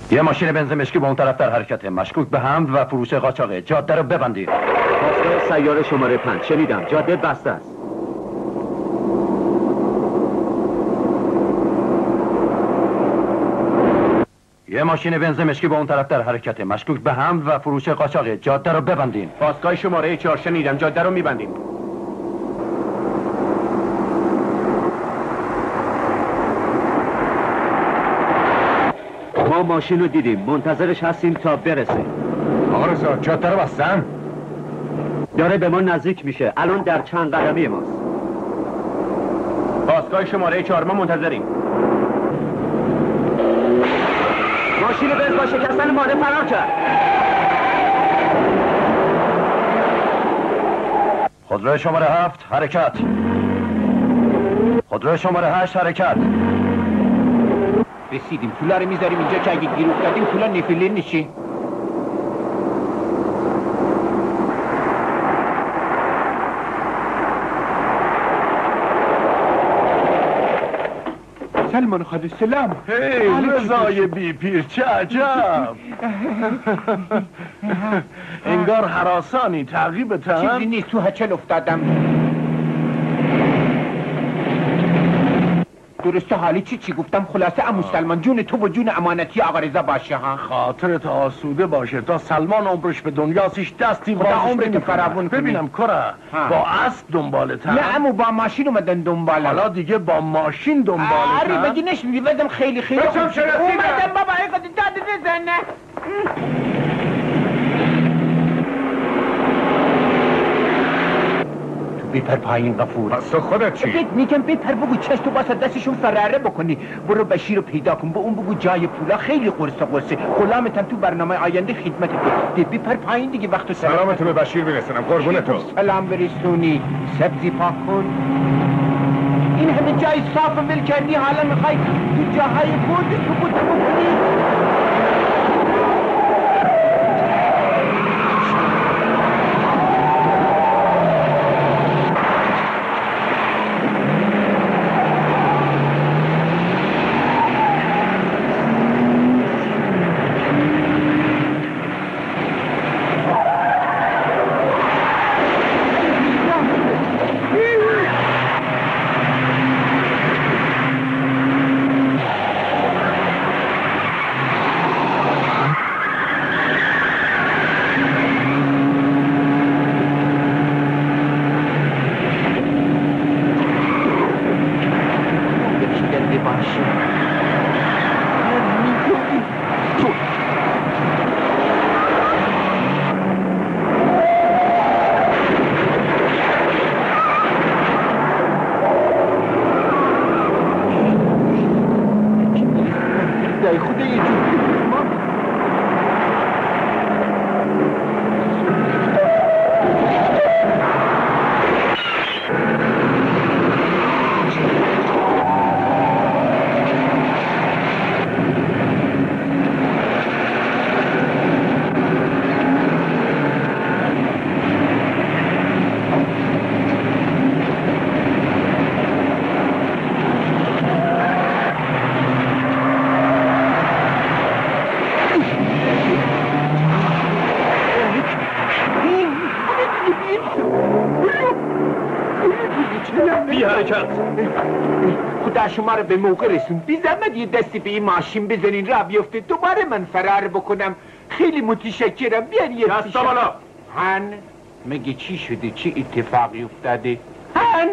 یه ماشین بنزین مشکی با اون طرف در حرکته، مشکوک به حمل و فروش قاچاقه. جاده رو ببندید. پاسگاه سیاره شماره 5. شنیدم جاده بسته است. یه ماشین بنزین مشکی با اون طرف در حرکته، مشکوک به حمل و فروش قاچاقه. جاده رو ببندین. پاسگاه شماره 4. شنیدم جاده رو میبندیم. ما ماشین رو دیدیم، منتظرش هستیم تا برسه. آقا رضا جاده رو بستن؟ داره به ما نزدیک میشه، الان در چند قدمی ماست. پاسگاه شماره 4 ما منتظریم. ماشین بنز با شکستن ماده فرار کرد. خودرو شماره 7 حرکت. خودرو شماره 8 حرکت. رسیدیم، پولا رو میذاریم اینجا که اگه گیر افتادیم پولا نفیلین نشین. سلمان خاله سلام. هی رضای بی پیر چه عجب. انگار هراسانی تعقیبتن. چیزی نیست، تو هچل افتادم. درسته حالی چی گفتم؟ خلاصه امو سلمان جون تو و جون امانتی آقا رضا باشه ها. خاطرت آسوده باشه تا سلمان عمرش به دنیاسیش دستی خدا عمرت فراوون کنی. ببینم کره با اسب دنبالتن. نه امو با ماشین اومدن دنبالم. حالا دیگه با ماشین دنبالتن. آره بگی نشنیدی وزم خیلی خوب اومدم بابا ایقا داد بزنه. بپر پایین غفور. پس تو خودت چی؟ میگم بپر بگو چشتو باسه دستشون فراره بکنی. برو بشیر رو پیدا کن، به اون بگو جای پولا خیلی قرصه غلامتم تو برنامه آینده خدمت ده. بپر پایین دیگه وقتو سلامتو به بشیر برسونم قربون تو. سلام برسونی. سبزی پاک کن. این همه جای صاف ول کردی، حالا میخوای تو جاهای برد تو بود بکنی. خدا شما رو به موقع رسون. بی زحمت یه دستی به این ماشین بزنین را بیفته دوباره من فرار بکنم. خیلی متشکرم. بیان یه دستا بالا. هن مگه چی شده؟ چی اتفاقی افتاده؟ هن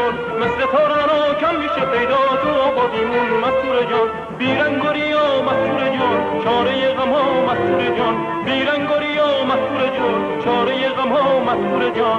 جان مثل تو رنا کم میشه پیدا تو آبادیمون مستور جان بیرنگ و ریا مستور جان چاره غم ها مستور جان بیرنگ و ریا مستور جان چاره غم ها مستور جان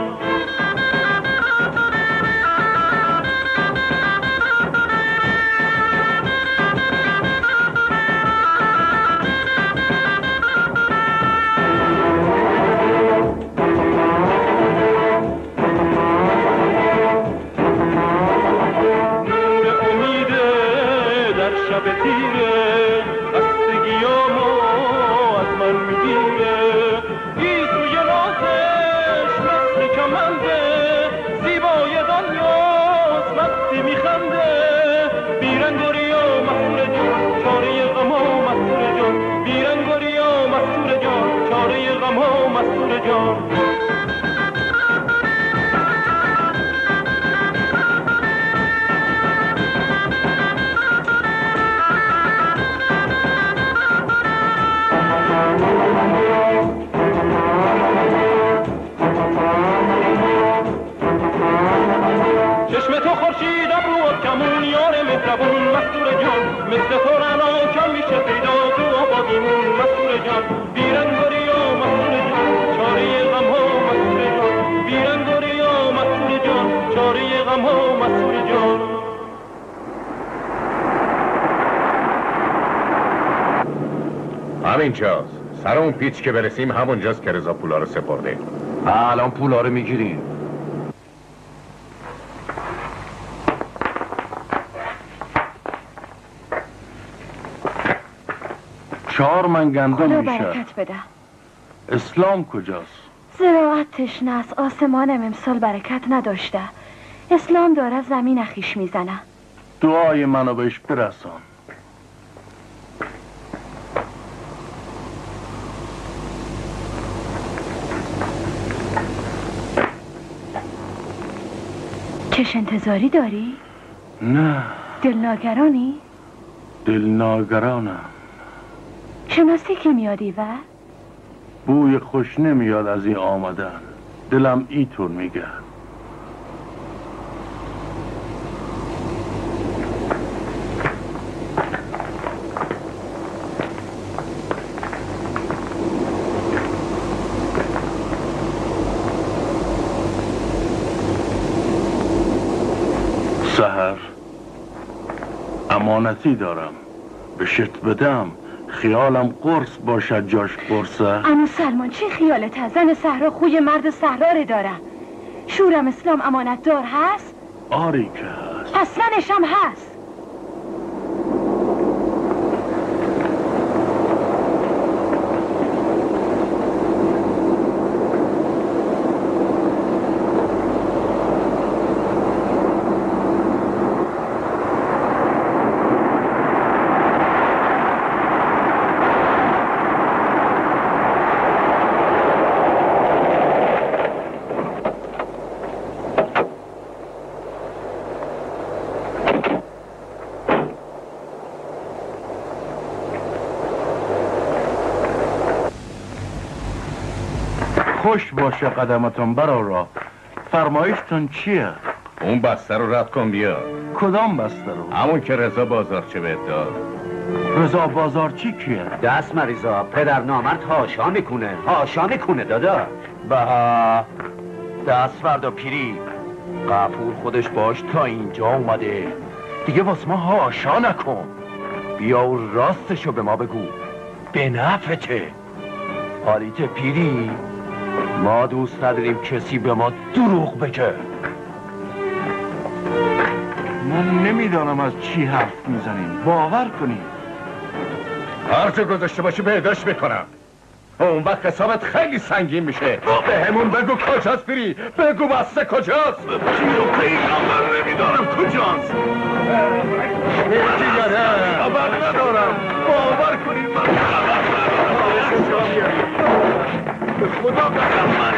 همینجاست. سر اون پیچ که برسیم همونجاست که رضا پولا رو سپرده. الان پولا رو میگیریم. چهار من گندم میشه. خدا برکت بده. اسلام کجاست؟ زراعت تشنه است. آسمانم امسال برکت نداشته. اسلام داره زمین خیش میزنه. دعای منو بهش برسان. چش انتظاری داری؟ نه. دلناگرانی؟ دلناگرانم. شناسی که میادی و؟ بوی خوش نمیاد از این آمدن. دلم اینطور میگه. سحر امانتی دارم بهشت بدم خیالم قرص باشد جاش قرصه. اما سلمان چه خیالت هست؟ زن صحرا خوی مرد صحرا داره. شورم اسلام امانت دار هست؟ آری که هست. اصلا نشم هست. خوش باشه قدمتون برا. فرمایشتون چیه؟ اون بسته رو رد کن بیا. کدام بسته رو؟ همون که رضا بازارچی بهت داد. رضا بازارچی کیه؟ دست مریضا پدر نامرد هاشا میکنه دادا. بها دست فردا پیری غفور خودش باش تا اینجا اومده دیگه واسه ما هاشا نکن. بیا و راستشو به ما بگو. به نفته. حالیت پیری ما دوست نداریم کسی به ما دروغ بگه. من نمیدانم از چی حرف میزنیم. باور کنیم. هر جا گذاشته باشی بهداشت میکنم. اون وقت حسابت خیلی سنگین میشه. به همون بگو کجاست پیری. بگو بسته کجاست. چی رو پیغمبر نمیدارم کجاست. خبر ندارم. باور کنیم من خبر ندارم. به خدا قسم من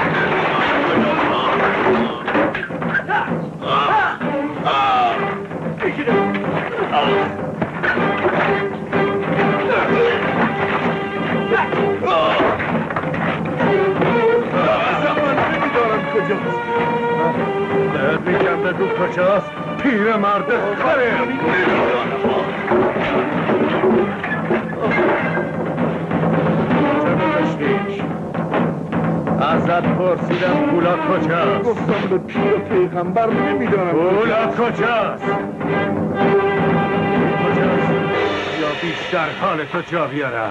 نمیدارم کجاست. بگم بگو کجاست؟ پیر مرد خره. ازت پرسیدم پولاد کجاست؟ گفتم به پیر پیغمبر نمیدانم پولاد کجاست؟ کجاست؟ یا بیشتر حال تو جا بیارم.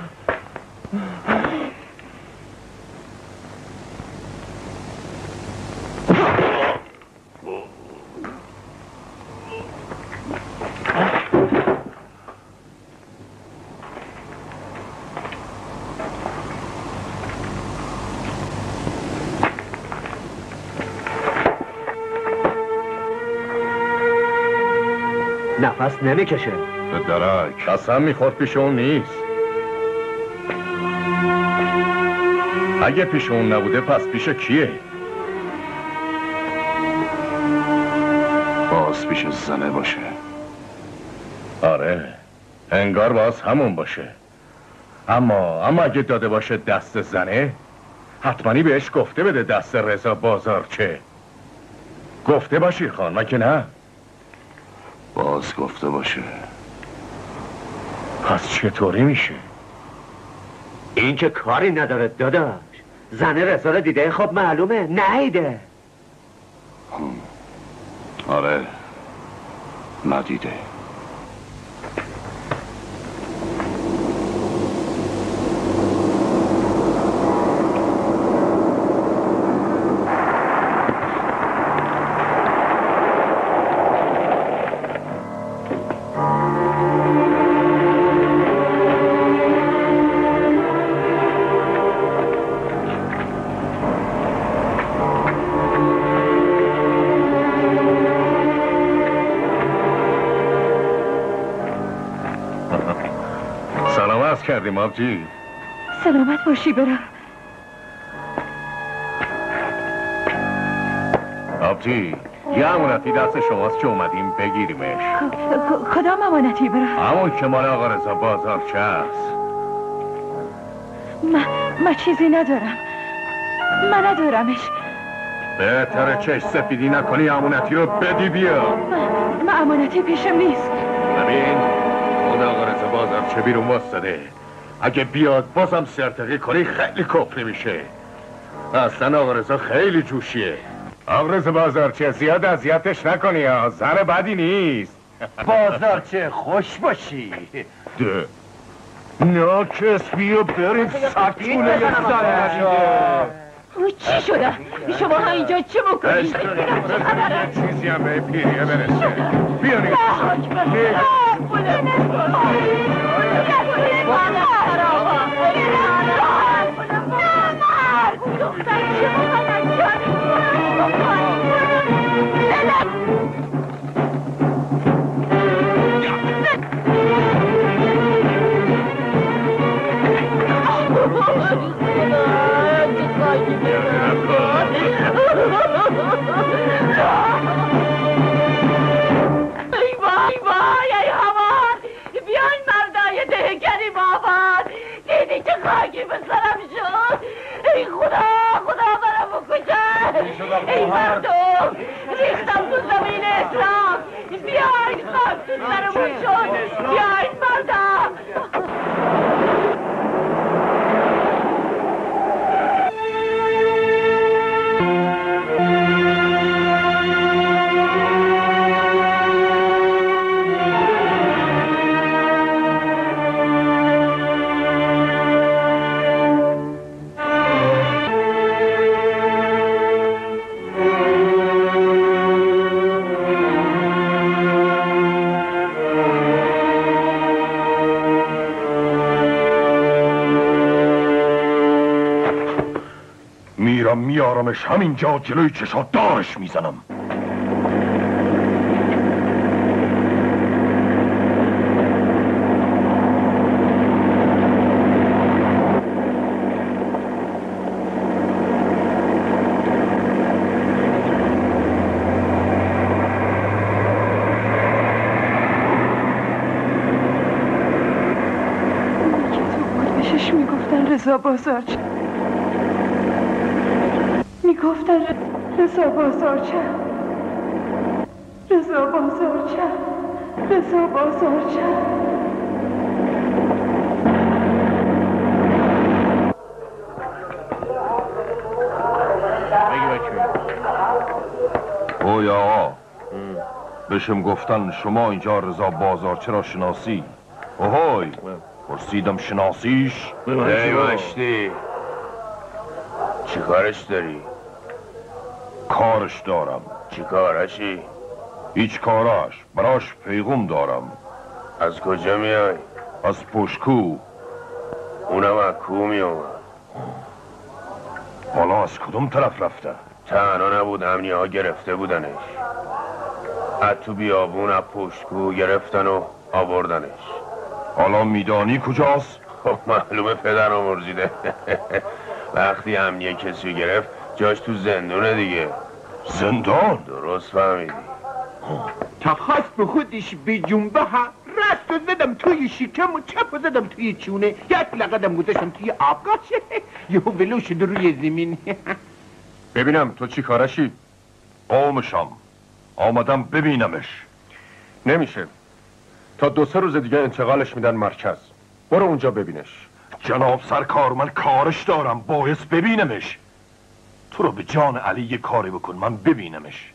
نفس نمیکشه. درک قسم میخورد پیش اون نیست. اگه پیش اون نبوده پس پیش کیه؟ باز پیش زنه باشه. آره انگار باز همون باشه. اما اگه داده باشه دست زنه حتمانی بهش گفته بده دست رضا بازارچه. گفته باشی خان مگه نه؟ باز گفته باشه. پس چطوری میشه؟ این که کاری نداره داداش. زنه رضا رو دیده خب معلومه نیده. آره ندیده. کردیم آبجی. سلامت باشی برم. آبجی یه امانتی دست شماست که اومدیم بگیریمش. کدام امانتی برم؟ همون که مال آقا رضا بازارچه است. من چیزی ندارم. من ندارمش. بهتره چشم سفیدی نکنی امانتی رو بدی بیا. من امانتی پیشم نیست. ببین اون آقا رضا بازارچه بیرون واسطه. اگه بیاد بازم سرتقی کنی خیلی کفری میشه. اصلا آقا رضا خیلی جوشیه. آقا رضا بازارچه زیاد اذیتش نکنی ها. زن بدی نیست. بازارچه خوش باشی. ده ناکس بیا بریم سطوله او چی شده؟ شما ها اینجا چه بکنید؟ یه چیزی هم به پیریه برسه. بیا نیست. خاکی به سرم شد. ای خدا برم بکشم. ای مردم ریختم تو زمین اسلام. بیاین خاک تو سرمون شد. بیاین مردم. میارمش همینجا جلوی چشات دارش میزنم. بشش میگفتن رضا بازارچه. میگفتن رضا بازارچه. رضا بازارچم، رضا بازارچم. اوی آقا بشم گفتن شما اینجا رضا بازارچه را شناسی؟ اوهای پرسیدم شناسیش؟ ای مشتی چی کارش داری؟ کارش دارم. چی کارشی؟ هیچ کاراش براش پیغام دارم. از کجا میای؟ از پشکو. اونم از کو میامد؟ حالا از کدوم طرف رفته؟ تنها نبود، امنیه ها گرفته بودنش، از تو بیابون از پشتگو گرفتن و آوردنش. حالا میدانی کجاست؟ خب معلومه پدر آمرزیده. وقتی امنیه کسی گرفت جاش تو زندونه دیگه. زندان؟ درست فهمیدی. تا خواست به خودش به جنبه ها راست رو زدم توی شکم و چپ رو زدم توی چونه، یک لقدم گذاشتم توی آبگاشه یهو ولو شده روی زمین. ببینم تو چی کارشی؟ قومشم آمدم ببینمش. نمیشه، تا 2-3 روز دیگه انتقالش میدن مرکز، برو اونجا ببینش. جناب سرکار من کارش دارم، باعث ببینمش. تو رو به جان علی یه کاری بکن من ببینمش.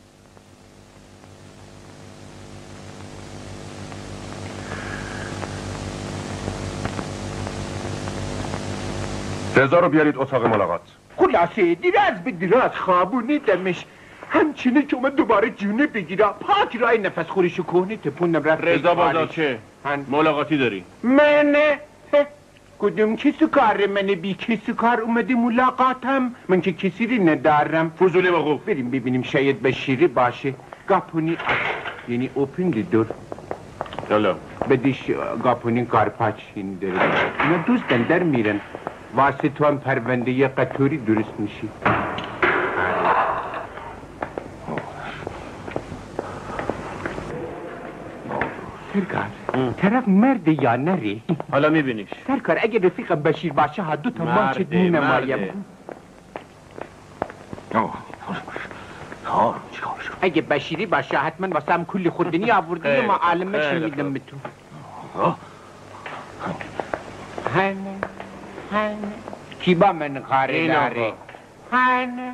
رضا رو بیارید اتاق ملاقات. خلاصه دیراز به دیراز خوابونیدمش، همچینه که اومد دوباره جونه بگیره، پاک رای نفس خورشو کهنه تپوندم رفت. رضا بازارچه ملاقاتی داری؟ من کدوم کسی کار من بی کسی کار اومده ملاقاتم؟ من که کسی رو ندارم. فضولی بگو. بریم ببینیم شاید بشیری باشه. گاپونی یعنی اوپن دی دور. یالا بدیش گاپونی کارپاچ این داره. اینا دوستن در میرن، واسه تو هم پرونده یه قطوری درست میشی. سرکار طرف مرد یا نری؟ حالا میبینیش. سرکار اگه رفیق بشیر باشه ها 2 تا ماچت مینمایم. اگه بشیری باشه حتما واسه هم کلی خوردنی آورده و معالمش میدم به تو. هنه کی با من کار داری؟ هنه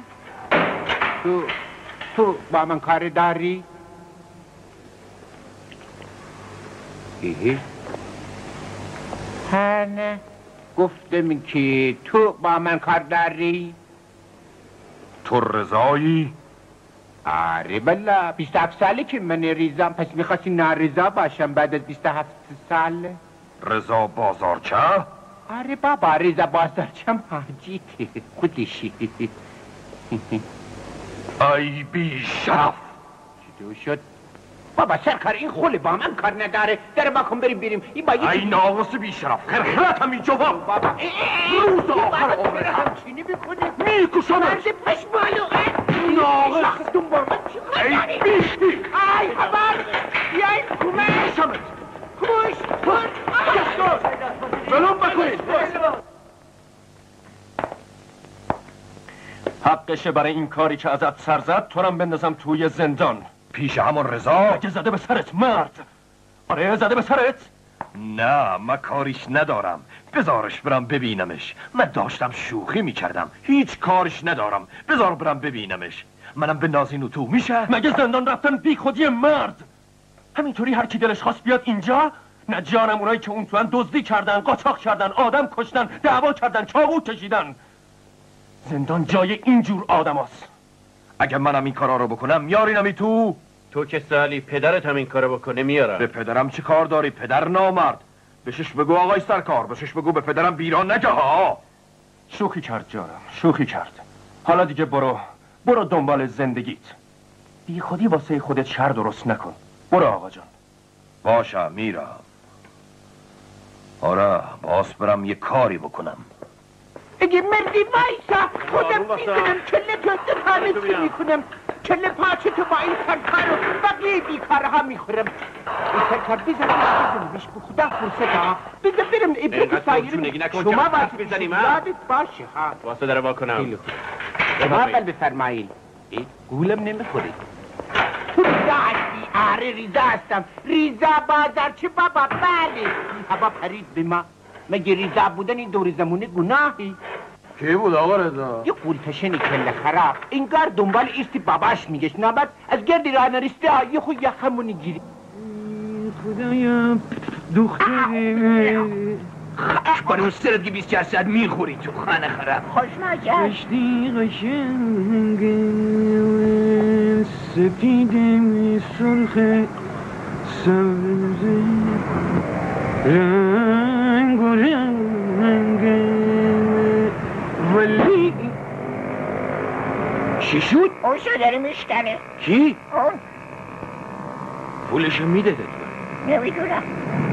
تو با من کار داری؟ هنه گفتم که تو با من کار داری؟ تو رضایی؟ آره بلا 27 ساله که من ریزم، پس میخواستی نارضا باشم بعد از 27 سال؟ رضا بازارچه؟ آره بابا رضا بازارچم حاجیته خودشی. ای بی شرف. چطور شد؟ بابا سرکار این خوله با من کار نداره، در باکن بریم این با ای ناقص بی شرف خرخرت هم اینجا بابا روز آخر عمره همچینی میکنه میکشمت. مرد پشمالو ناقص تو با من چی کار داری؟ ای بیشتی ای خبر بیایی کمش کش بلوم بکنید. حقشه برای این کاری که ازت سر زد تو رم بندازم توی زندان پیش همون رضا؟ اگه زده به سرت مرد. آره زده به سرت؟ نه من کاریش ندارم، بذارش برم ببینمش. من داشتم شوخی میکردم، هیچ کارش ندارم، بذار برم ببینمش. منم به نازینو تو میشه؟ مگه زندان رفتن بی خودی مرد؟ همینطوری هر کی دلش خواست بیاد اینجا؟ نه جانم اونایی که اون توان دزدی کردن، قاچاق کردن، آدم کشتن، دعوا کردن، چاقو کشیدن. زندان جای اینجور آدماست. اگه منم این کارا رو بکنم میارینمی تو؟ تو که سالی پدرت هم این کارو بکنه میارم. به پدرم چه کار داری؟ پدر نامرد. بشش بگو آقای سرکار، بشش بگو به پدرم بیران نگه ها. شوخی کرد جانم، شوخی کرد. حالا دیگه برو دنبال زندگیت. بی خودی واسه خودت شر درست نکن. برو آقا جان. باشه میرم. آره باز برم یه کاری بکنم. اگه مردی وایسا خودم میکنم کله تو همه چی میکنم. کله پاچه تو با این سرکار و بقیه بیکارها میخورم. این سرکار بزنم بیش به خدا فرصت ها. بزن برم ابرک سایر شما واسه بزنیم ها. یادت باشه ها. واسه داره واکنم. شما قلب فرمایین. گولم نمیخورید. تو داعش آره ریزا هستم. ریزا بازار چه بابا؟ بله هوا پرید به ما. مگه ریزا بودن این دور زمونه گناهی؟ کی بود آقا رضا؟ یه قولتشنی کله خراب انگار دنبال ایستی باباش میگشت. نابد از گردی راه نرسته یه خود یخمونی گیری. خدایم دخترم برای اون سرت که 24 ساعت میخوری تو خانه خراب. خوش مجد کشتی قشنگ سپید سرخ سبز رنگ و رنگ ولی چی شد؟ اوشو داره میشکنه. کی؟ اون پولشو میده تو. نمیدونم.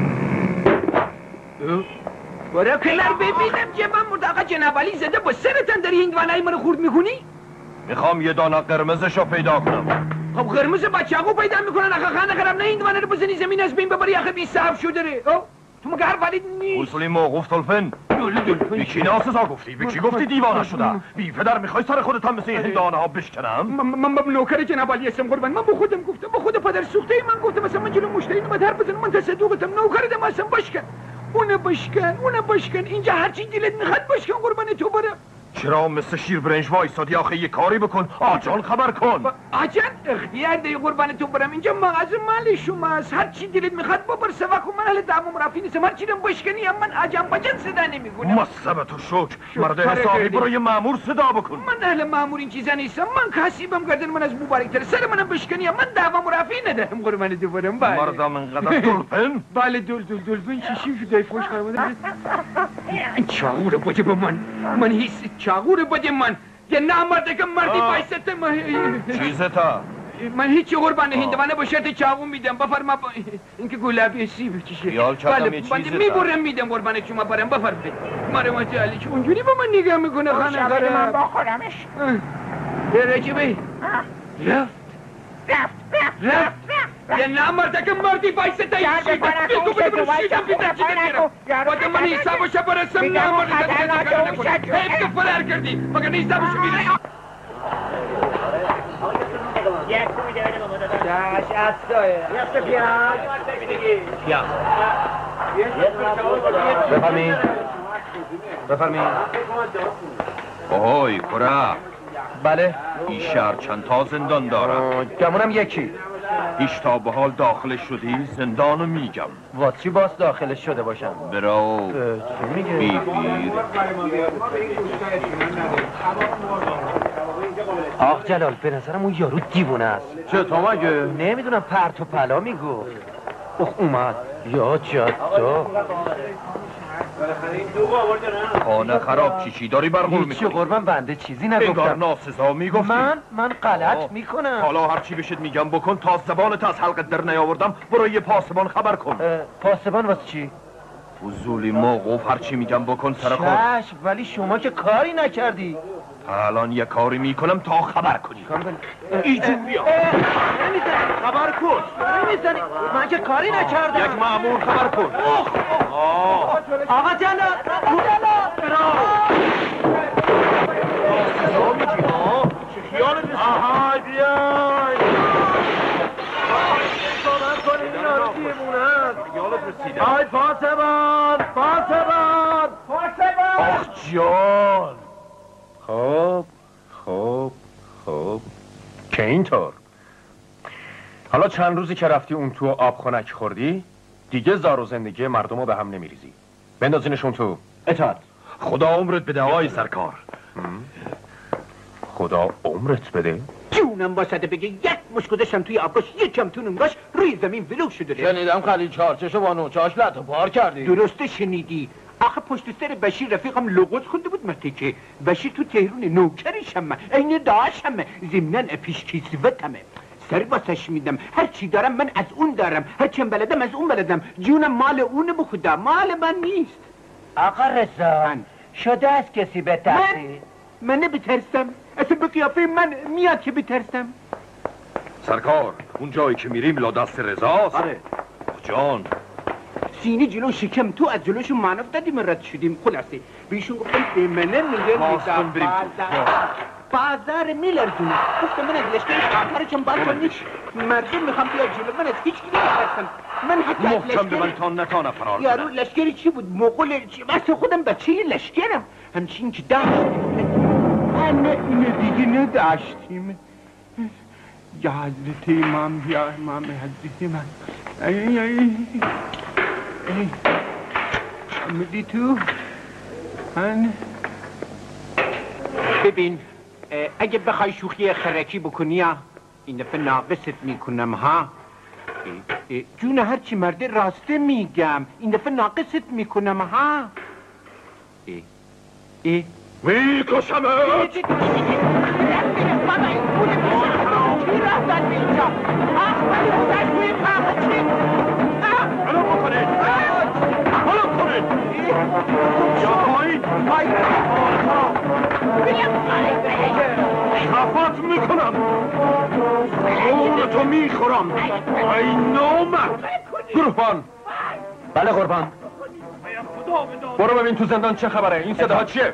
برای کلر ببینم جبم مرد. آقا جناب علی زده با سرتن داری هندوانه منو خورد میکنی؟ میخوام یه دانه قرمزشو پیدا کنم. خب قرمز بچه اقو پیدا میکنن. آقا خانه خرم نه هندوانه رو بزنی زمین از بین ببری. آقا بی صاحب شده ره. تو مگه هر ولید نیست؟ اصولی موقوف تلفن به کی ناسزا گفتی؟ به کی گفتی دیوانه شده؟ بی پدر میخوای سر خودت هم مثل این هندوانه ها بشکنم؟ من نوکر جناب علی اسم قربان. من با خودم گفتم با خود پدر سوخته من گفتم مثلا من جلو مشتری اومد حرف بزنم. من تصدقتم نوکرتم اصلا بشکن. اونه بشکن اینجا هرچی دلت میخواد بشکن قربان تو برم. چرا مثل شیر برنج وایسادی؟ آخه یه کاری بکن. آجان خبر کن. آجان اختیار دی قربان تو برم. اینجا مغازه مال شماست. هر چی دلت میخواد ببر سوا کن. من اهل دعوام رفی نیستم. هر چی دم بشکنی من آجان بجن صدا نمیکنم. مصبه تو شکر. مرد حسابی برو یه مامور صدا بکن. من اهل مامور این چیزا نیستم. من کاسیبم گردن من از مبارک تر. سر منم بشکنی من دعوام رفی ندارم قربان تو برم. بله مردم اینقدر دلپن؟ بله دلپن چی شده فوش خرمده؟ چاغور بده به من هیچ چاغور بده من. یه نامرده که مردی بایسته چیزتا؟ من هیچی قربان هندوانه با شرط چاقو میدم. بفرما این که گلابی سیب چیشه. خیال کردم یه چیزتا. میبرم میدم قربان شما برم. بفرما مرمت علی چون اونجوری با من نگاه میکنه خانه شبه من بخورمش. رجبی رفت یه نامرده که مردی بایسته یاد بکنم که تو بایسته باید من حسابشو برسم. نامرده که نکنه حیف که فرار کردی مگر حسابشو میرسم. شاش اصلایه یه پیاز بفرمین. اوهای کرا. بله این شهر چند تا زندان دارم؟ گمونم یکی. هیچ تا به حال داخل شدی؟ زندانو میگم. چی باز داخل شده باشم؟ برو چی میگه؟ بیبیر. آخ جلال به نظرم اون یارو دیوونه است. چه تو مگه؟ نمیدونم پرت و پلا میگفت. اومد یا جادا خانه خراب چی داری برقول میکنی؟ چی قربان بنده چیزی انگار نگفتم. ناسزا میگفتی. من غلط میکنم. حالا هرچی بشید میگم بکن. تا زبانت از حلقت در نیاوردم برو یه پاسبان خبر کن. پاسبان واسه چی؟ فضولی موقوف هرچی میگم بکن سر خود. چشم ولی شما که کاری نکردی. الان یه کاری میکنم تا خبر کنی. ایجون بیا. نمیزنی خبر کن. نمیزنی من که کاری نکردم. یک مأمور خبر کن. آقا جلال ناسزا میگی ها؟ چه خیالت نیست؟ آهای بیای صحبت کنیم این یارو دیمونن. خیالت رسیده. آی پاسبان آخ جان. خب که اینطور. حالا چند روزی که رفتی اون تو آب خنک خوردی دیگه زار و زندگی مردم رو به هم نمیریزی. بندازینشون تو. اطاعت. خدا عمرت بده آقای سرکار. خدا عمرت بده. جونم باسده بگه یک مشکودشم توی آبگاش یکم تو نونگاش روی زمین ولو شده. شنیدم خلیل چارچشو با نوچاش لطو پار کردی. درسته شنیدی. آخه پشت سر بشیر رفیقم لغت خونده بود متکه. بشیر تو تهرون نوکرشمه این داشمه ضمناً پیشکسوتمه. سر واسش میدم هر چی دارم من از اون دارم. هر چیم بلدم از اون بلدم. جونم مال اونه بخدا مال من نیست. آقا رضا شده از کسی بترسی؟ من بترسم. اصلا به قیافه من میاد که بترسم. سرکار اون جایی که میریم لا دست رضاست. آره جان سینه جلو شکم تو از جلوشون معنف دادیم رد شدیم. خلاصه بیشون گفتم به منه میگه بازار میلرزونه. گفتم من از لشکرش آخرشم باز کنیش مردم میخوام بیا جلو من از هیچ کی نمیترسم. من حتی محکم به من تا نتانه فرار یارو لشکری چی بود؟ مغول چی؟ واسه خودم بچه لشکرم همچین که داشت همه اینه دیگه نداشتیم. یا حضرت امام یا امام حضرت من آمدی تو؟ من ببین اگه بخوای شوخی خرکی بکنی این دفعه ناقصت میکنم ها. جون هرچی مرده راسته میگم این دفعه ناقصت میکنم ها. میکشمت. خفت میکنم خونتو میخورم ای نامرد. قربان. بله قربان. برو ببین تو زندان چه خبره. این صداها چیه؟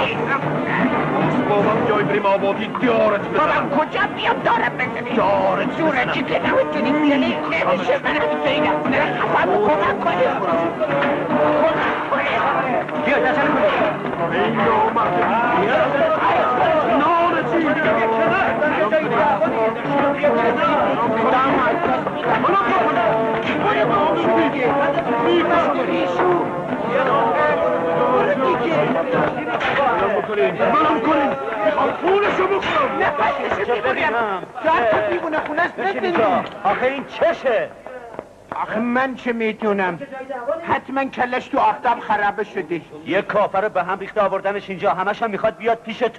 بابام بیای بریم آبادی دارت بزنم. بابام کجا بیام دارم بزنی؟ دارت جوره چی که نمیتونی بیلی نمیشه من نمیتونی خفم کمک کنی بیا دست ای نامرد نارسی منم کنیم میخوام خونشو بخورم. نه بایدشو میبوریم جان تو بیگونه خونه است نزدیم. آخه این چشه؟ آخه من چه میدونم حتما کلش تو آفتاب خرابه شده. یه کافر به هم ریخته آوردنش اینجا همش هم میخواد بیاد پیش تو.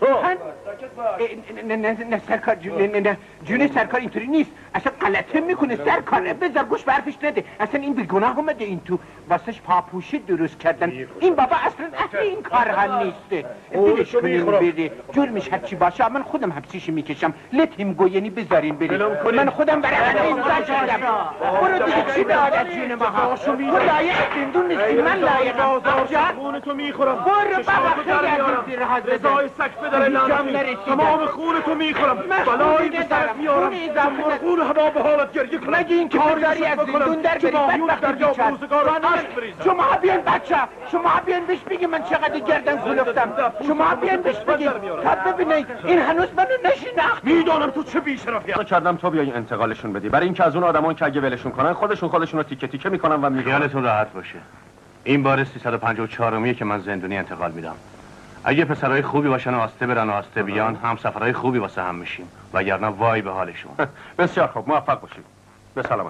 نه سرکار جون سرکار اینطوری نیست. اصلا غلطه میکنه سرکار. بذار گوش به حرفش نده. اصلا این بیگناه اومده این تو واسش پاپوشی درست کردن. این بابا اصلا اهل این کار هم نیسته. دلش کنیم بره جرمش هرچی باشه من خودم حبسیش میکشم. لتیم گو یعنی بذارین بره. من خودم برای این زجرم. برو دیگه چی به عادت جون ما ها. تو لایق زندون نیستی من لایقم. خونتو میخورم. برو بابا خیلی از این زیر حد رضای سک پدر لعنتی تمام خونتو میخورم. بلایی به سرت میارم. خون هوا به حالت گریه کنم. مگه این کار داری از زندون در بری بدبختی بیچار. شما بیان بچه شما بیان بهش بگی من چقدر گردن کلفتم. شما بیان بهش بگی تا ببینید این هنوز منو نشناخت. میدانم تو چه بی‌شرفی هستی. کردم تو بیای انتقالشون بدی برای اینکه از اون آدمان که اگه ولشون کنن خودشون رو تیکه تیکه میکنن و میگن. خیالتون راحت باشه. این بار 354میه که من زندونی انتقال میدم. اگه پسرای خوبی باشن و آسته برن و آسته بیان هم سفرهای خوبی واسه هم میشیم وگرنه وای به حالشون. بسیار خوب موفق باشید. به سلامت.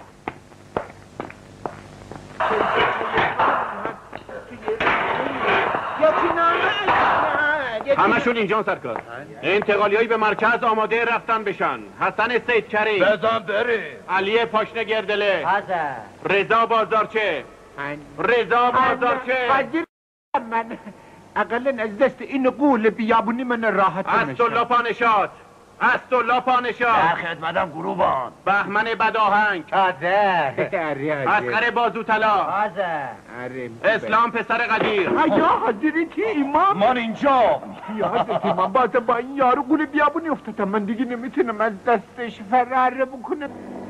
همشون اینجا سرکار. انتقالیایی به مرکز آماده رفتن بشن. حسن سید کریم بزن بره. علی پاشنه گردله حاضر. رضا بازارچه رضا بازارچه من اقلا از دست این قول بیابونی من راحت اسدالله پانشاد اسدالله پانشاد در خدمتم قروبان. بهمن بداهنگ حاضر. اسقر بازوطلا حاضر. اسلام پسر قدیر. یا حضرت امام من اینجا. یا حضرت امام باز با این یارو قول بیابونی افتادم من دیگه نمیتونم از دستش فرار بکنم.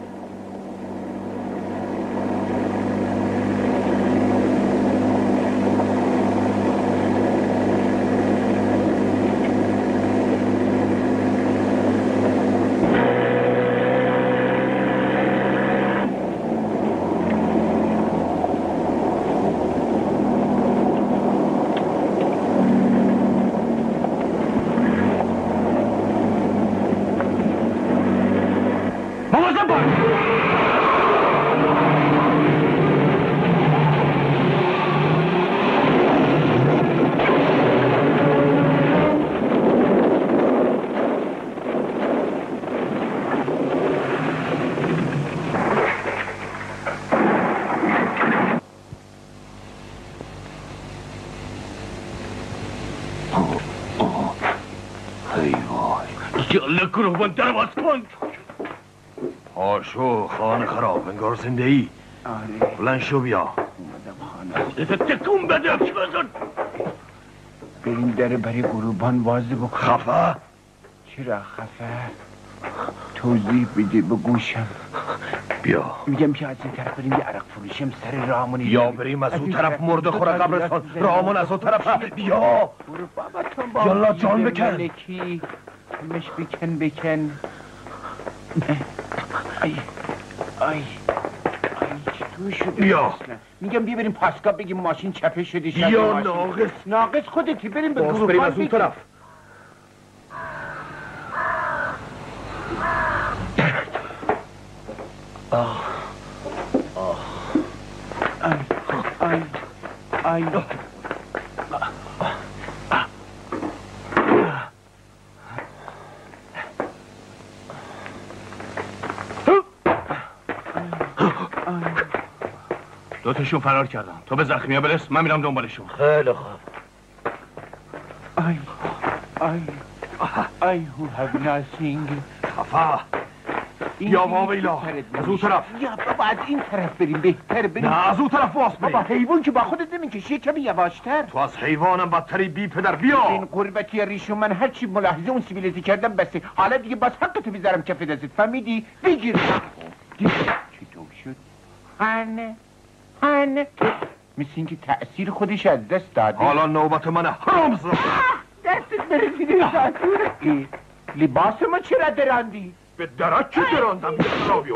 یالا گروهبان در باز کن. آشو خانه خراب انگار زنده ای. آره بلند شو بیا. تکون بده چی بزن. بریم در برای گروهبان واضح بکن. خفه؟ چرا خفه؟ توضیح بده به گوشم. بیا میگم که از این طرف بریم یه عرق فروشیم سر راهمونی. یا بریم از اون طرف مرده خوره قبرستان، راهمون از اون طرف. بیا برو بابا تو با یالا جان بکن. ملکی همش بکن. ای چطور شده؟ بیا. میگم بیا بریم پاسگاه بگیم ماشین چپه شده. یا ناقص خودتی. بریم به گروه بریم از اون طرف. ای دوتاشون فرار کردن. تو به زخمیا برس، من میرم دنبالشون. خیلی خوب. I who have nothing. خفا. یا واویلا از اون طرف. یا بابا از این طرف بریم بهتر بریم. نه از اون طرف واس بریم. بابا حیوان که با خودت نمیکشی کمی یواشتر. تو از حیوانم بدتری بی پدر. بیا این قربتی ریشو من هرچی ملاحظه اون سیبیلیتی کردم بسه. حالا دیگه باز حقتو بیزارم کف دستت. فهمیدی؟ بگیر. چطور شد؟ هنه مثل اینکه تأثیر خودش از دست داده. حالا نوبت منه. حرامزاده دستت برسیده ساتور. لباس ما چرا دراندی؟ به درک که دراندم. راویو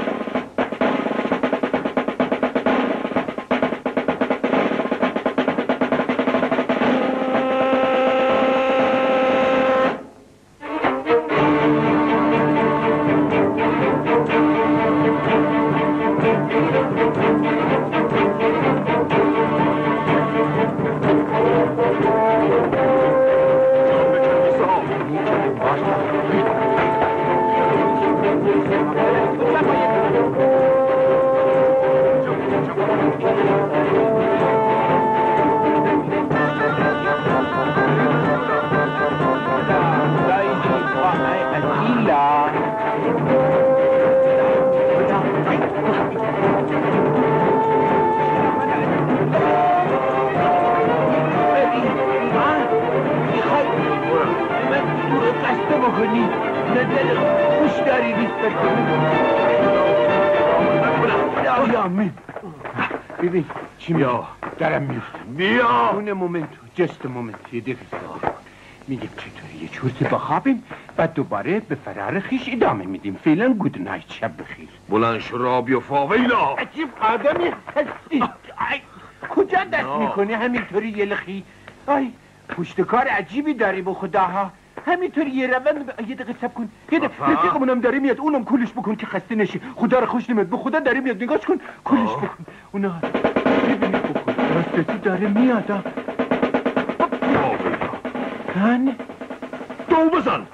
ببین چی بیا درم میفتم. بیا اون مومنت جست مومنت یه دقیقه میگم چطوری یه چورت بخوابیم بعد دوباره به فرار خیش ادامه میدیم. فعلا گود نایت شب بخیر. بلند شو رابیو فاویلا. عجیب آدمی هستی. کجا دست میکنی همینطوری یلخی؟ پشتکار عجیبی داری به خداها. همینطوری یه روند یه دقیقه صبر کن. یه دقیقه رفیقمونم داره میاد اونم کولش بکن که خسته نشی. خدا رو خوش نمیاد. به خدا داره میاد. نگاش کن کولش بکن. اونا ببینی بکن راستتی داره میاد. هن دو بزن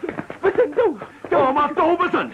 آمد. دو بزن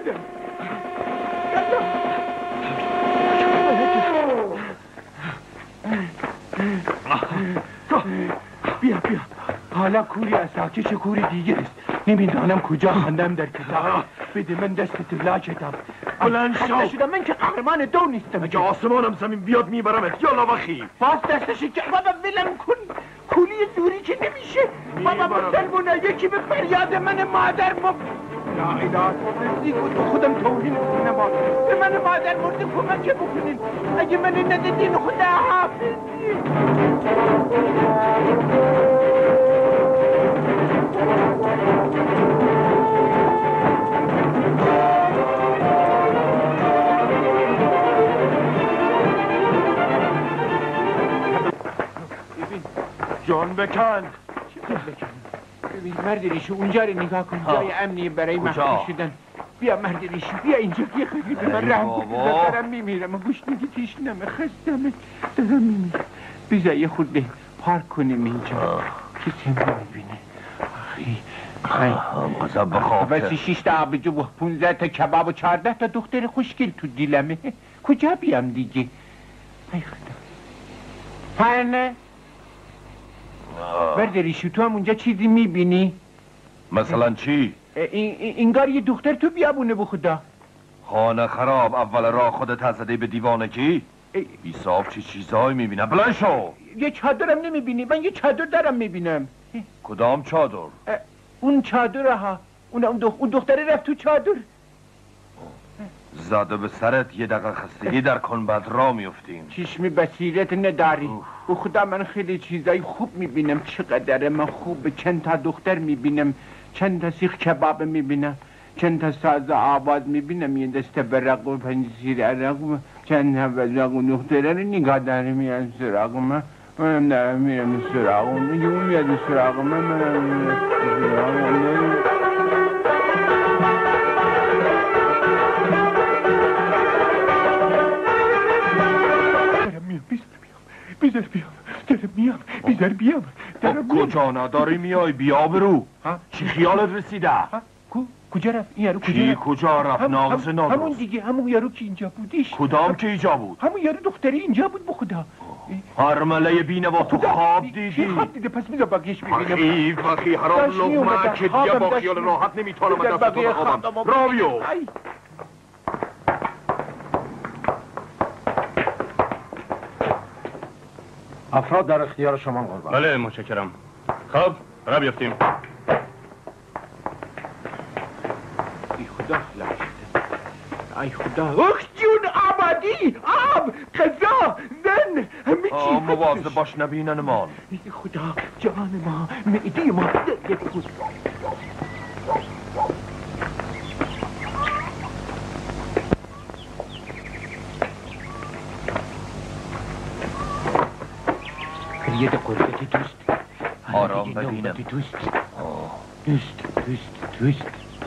بیا حالا کوری از ساکه چه کوری دیگه است. نمیدانم کجا خواندم در کتاب. بده من دستت لاکتم. بلند شو. شدم من که قهرمان دو نیستم. اگه آسمانم زمین بیاد میبرمت. یالا بخی باز دستشی که بابا ولم کن. کولی دوری که نمیشه. بابا مسلمونا یکی به فریاد من مادر لا اله الا خودم توهین کنم. به من مادر مرده کمک بکنین. اگه من ندیدین خدا حافظ. جان بکن. ببین مرد ریشو اونجا رو نگاه کن. جای امنی برای مخفی شدن. بیا مرد ریشو بیا اینجا. بیا خیلی به من رحم کن. دارم میمیرم. گوش میگی تشنمه خستمه دارم میمیرم. بیزا یه خورده پارک کنیم اینجا کسی هم نمیبینه. قصب بخواب وسی 6 تا آبجو و 15 تا کباب و 14 تا دختر خوشگل تو دیلمه. کجا بیام دیگه؟ ای خدا پرنه بردریشو تو هم اونجا چیزی میبینی؟ مثلا چی؟ انگار یه دختر تو بیابونه به خدا. خانه خراب اول راه خودت هزده به دیوانگی؟ بی صاف چی چیزهایی میبینم. بلند شو. یه چادرم نمیبینی؟ من یه چادر دارم میبینم. کدام چادر؟ اون چادر ها اون دختره رفت تو چادر. زاده به سرت یه دقیقه خستگی در کن بعد را میفتیم. چشمی بصیرت نداری. او خدا من خیلی چیزای خوب میبینم. چقدر من خوب چند تا دختر میبینم، چند تا سیخ کباب میبینم، چند تا ساز آواز میبینم، یه دسته برق و پنجسیر عرق، چند تا برق و دختره رو نگاه داره میاد سراغ من میرم سراغ اون میاد سراغ من میرم سراغ بیزر بیام. کجا نداری میای بیا برو. چی خیالت رسیده؟ کجا رفت این یارو؟ کجا رفت ناقص نادرست؟ همون دیگه، همون یارو که اینجا بودیش. کدام که اینجا بود؟ همون یارو دختری اینجا بود به خدا. هرمله بینوا تو خواب دیدی؟ چی خواب دیده؟ پس میذار بقیش ببینم. فقی حرام لقمه که دیگه با خیال راحت نمیتونم دست تو بخوابم. راویو افراد در اختیار شما قربان. بله متشکرم. خب را بیفتیم. ای خدا خلاص. ای خدا. اخ جون آبادی، آب، غذا، زن، همه چی. مواظب باش نبینن مان. ای خدا، جان ما، معده ما. یه قربت دوست. آرام ببینم. دوست.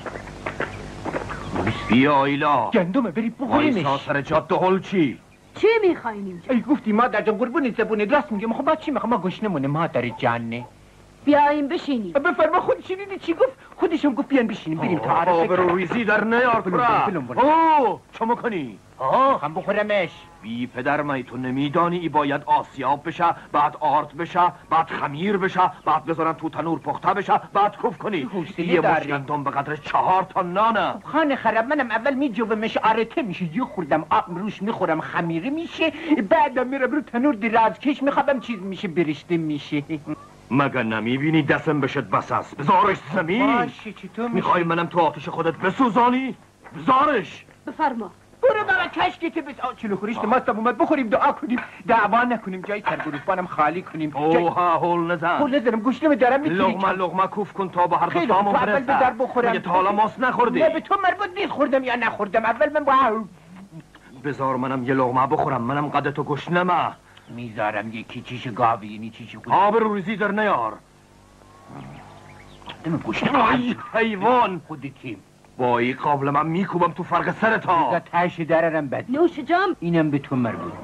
بیا ایلا. گندمه بری بخوریمش. وایسا سر جاده هل چی؟ چی میخواین اینجا؟ ای گفتی مادر جان قربون زبونه راست میگه. خب بعد چی میخوام؟ ما گشنمونه مادر جانه. بیاین بشینیم. بفرما. خود شنیدی چی گفت؟ خودشون گفت بیان بشینیم بریم تا عرفه. آبرو ریزی در نیار تو چه میکنی؟ هم بخورمش. بی پدر می تو نمیدانی ای باید آسیاب بشه، بعد آرد بشه، بعد خمیر بشه، بعد بذارن تو تنور پخته بشه، بعد کوف کنی. یه مش گندم به قدر 4 تا نانه. خانه خراب منم اول میجوبمش آرته میشه، یه خوردم آب روش میخورم خمیره میشه، بعدم میرم رو تنور درازکش میخوابم چیز میشه برشته میشه. مگه نمیبینی دستم بشد بس است؟ بذارش زمین. باشه چطور میخوای منم تو آتش خودت بسوزانی؟ بذارش. بفرما. برو بابا کشکت بس. چلو خورشت ماستم اومد بخوریم دعا کنیم، دعوا نکنیم، جای سرگروسبانم خالی کنیم. اوها هول نزن. هول نزنم گوشتم دارم میتونی. لغمه کوف کن تا به هر دو تامون برسه. اول بدر بخورم. مگه تا حالا ماست نخوردی؟ نه به تو مربوط نیست خوردم یا نخوردم. اول من با بذار منم یه لغمه بخورم. منم قدتو گشنمه. میذارم یکی چیش گاوی یعنی چیش خود. آبرو ریزی در نیار. قدم گوشتم. ای حیوان. خودی کیم؟ با این قابل من میکوبم تو فرق سرتا. بذار تاش درارم بد. نوش جام. اینم به تو مربوط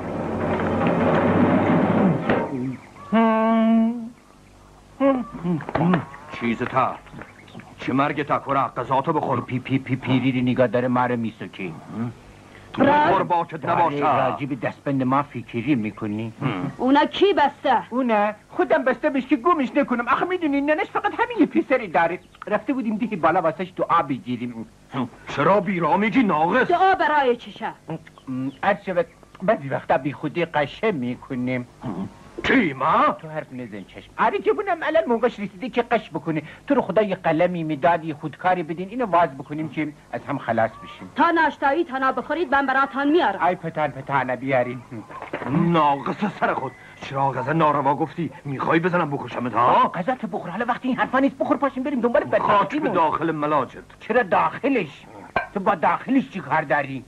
چیز تا چه مرگ تا کرا قضاتو بخور. پیری نگاه داره ماره میسوکی. بخور باکت نباشه. راجی به دستبند ما فکری میکنی؟ اونا کی بسته؟ اونا خودم بسته بش که گمش نکنم. آخه میدونی ننش فقط همین یه پسری داره. رفته بودیم دیگه بالا واسش دعا بگیریم. چرا بیرا میگی ناقص؟ دعا برای چشه؟ عرض بعضی وقتا بی خودی قشه میکنیم. کی ما؟ تو حرف نزن چشم. آره جبونم الان موقعش رسیده که قش بکنه. تو رو خدا یه قلمی میدادی خودکاری بدین اینو واز بکنیم که از هم خلاص بشیم. تا ناشتایی تانا بخورید من براتان میارم. ای پتانه بیارین. ناقص سر خود. چرا غذا ناروا گفتی؟ میخوای بزنم بکشمت ها؟ غذا تو بخور. حالا وقتی این حرفا نیست بخور پاشیم بریم دنبال خاک به داخل ملاجت. چرا داخلش؟ تو با داخلش چی کار داری؟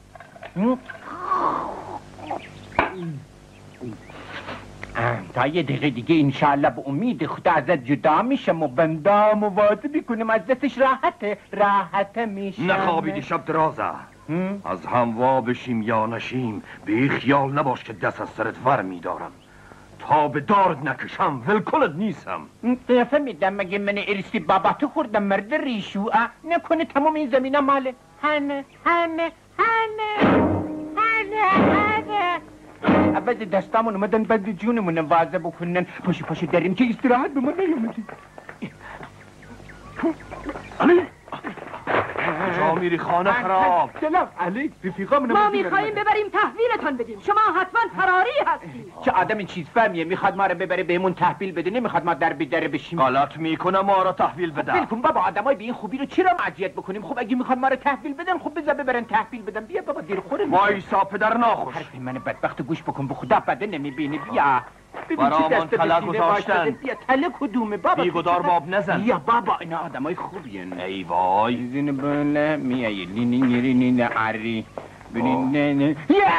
تا یه دقیقه دیگه انشالله به امید خدا ازت جدا میشم و بنده مواظبی کنم از دستش راحت میشم. نخوابیدی شب درازه. از هم وا بشیم یا نشیم بی خیال نباش که دست از سرت ور میدارم. تا به دارت نکشم ولکنت نیستم. نفهمیدم مگه من ارسی بابا تو خوردم مرد ریشو نکنه تمام این زمینه ماله هنه عوض دستامون اومدن بعد جونمون واضح بکنن. پاشو دریم که استراحت به ما نیومدی. علی کجا میری خانه خراب. سلام علیک رفیقام. ما میخواییم ببریم تحویلتان بدیم. شما حتما فراری هستید. چه آدم این چیز فهمیه؟ میخواد ما رو ببره بهمون تحویل بده، نمیخواد ما در بدره بشیم. غلط میکنه ما رو تحویل بده. ول کن بابا، آدمای به این خوبی رو چرا اذیت بکنیم؟ خب اگه میخواد ما رو تحویل بدن، خب بذار ببرن تحویل بدن. بیا بابا دیر خوره. وایسا پدر ناخوش. حرف من بدبخت گوش بکن، به خدا بده نمیبینی. بیا برامون تله گذاشتن. بیا تله کدومه بابا؟ بیگدار باب نزن. بیا بابا اینا آدمای خوبین. ای وای. زین بله میای لینی عری ببین.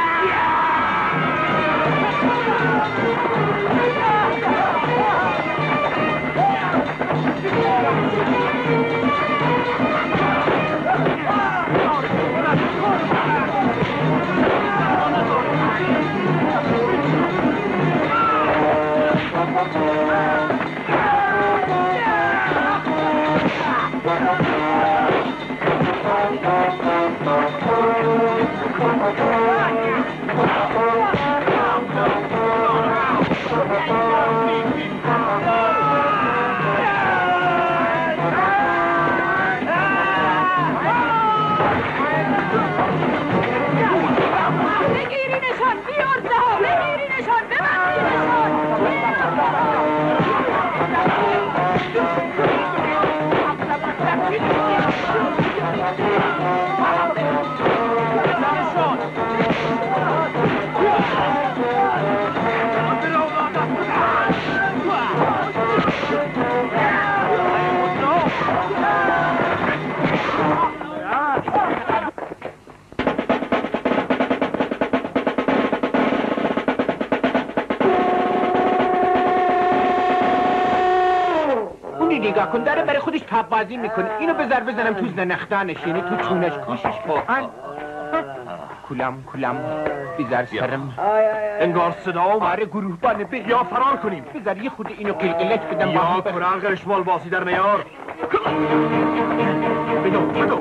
نگاه کن داره برای خودش تبازی میکنه. اینو بزنم تو زنختانش، یعنی تو چونش کوشش کن. کلم بذار سرم. انگار صدا اومد. آره گروه بانه یا فرار کنیم. بذار یه خود اینو قلقلک بدم. یا قرآن قرشمال باسی در نیار. بدو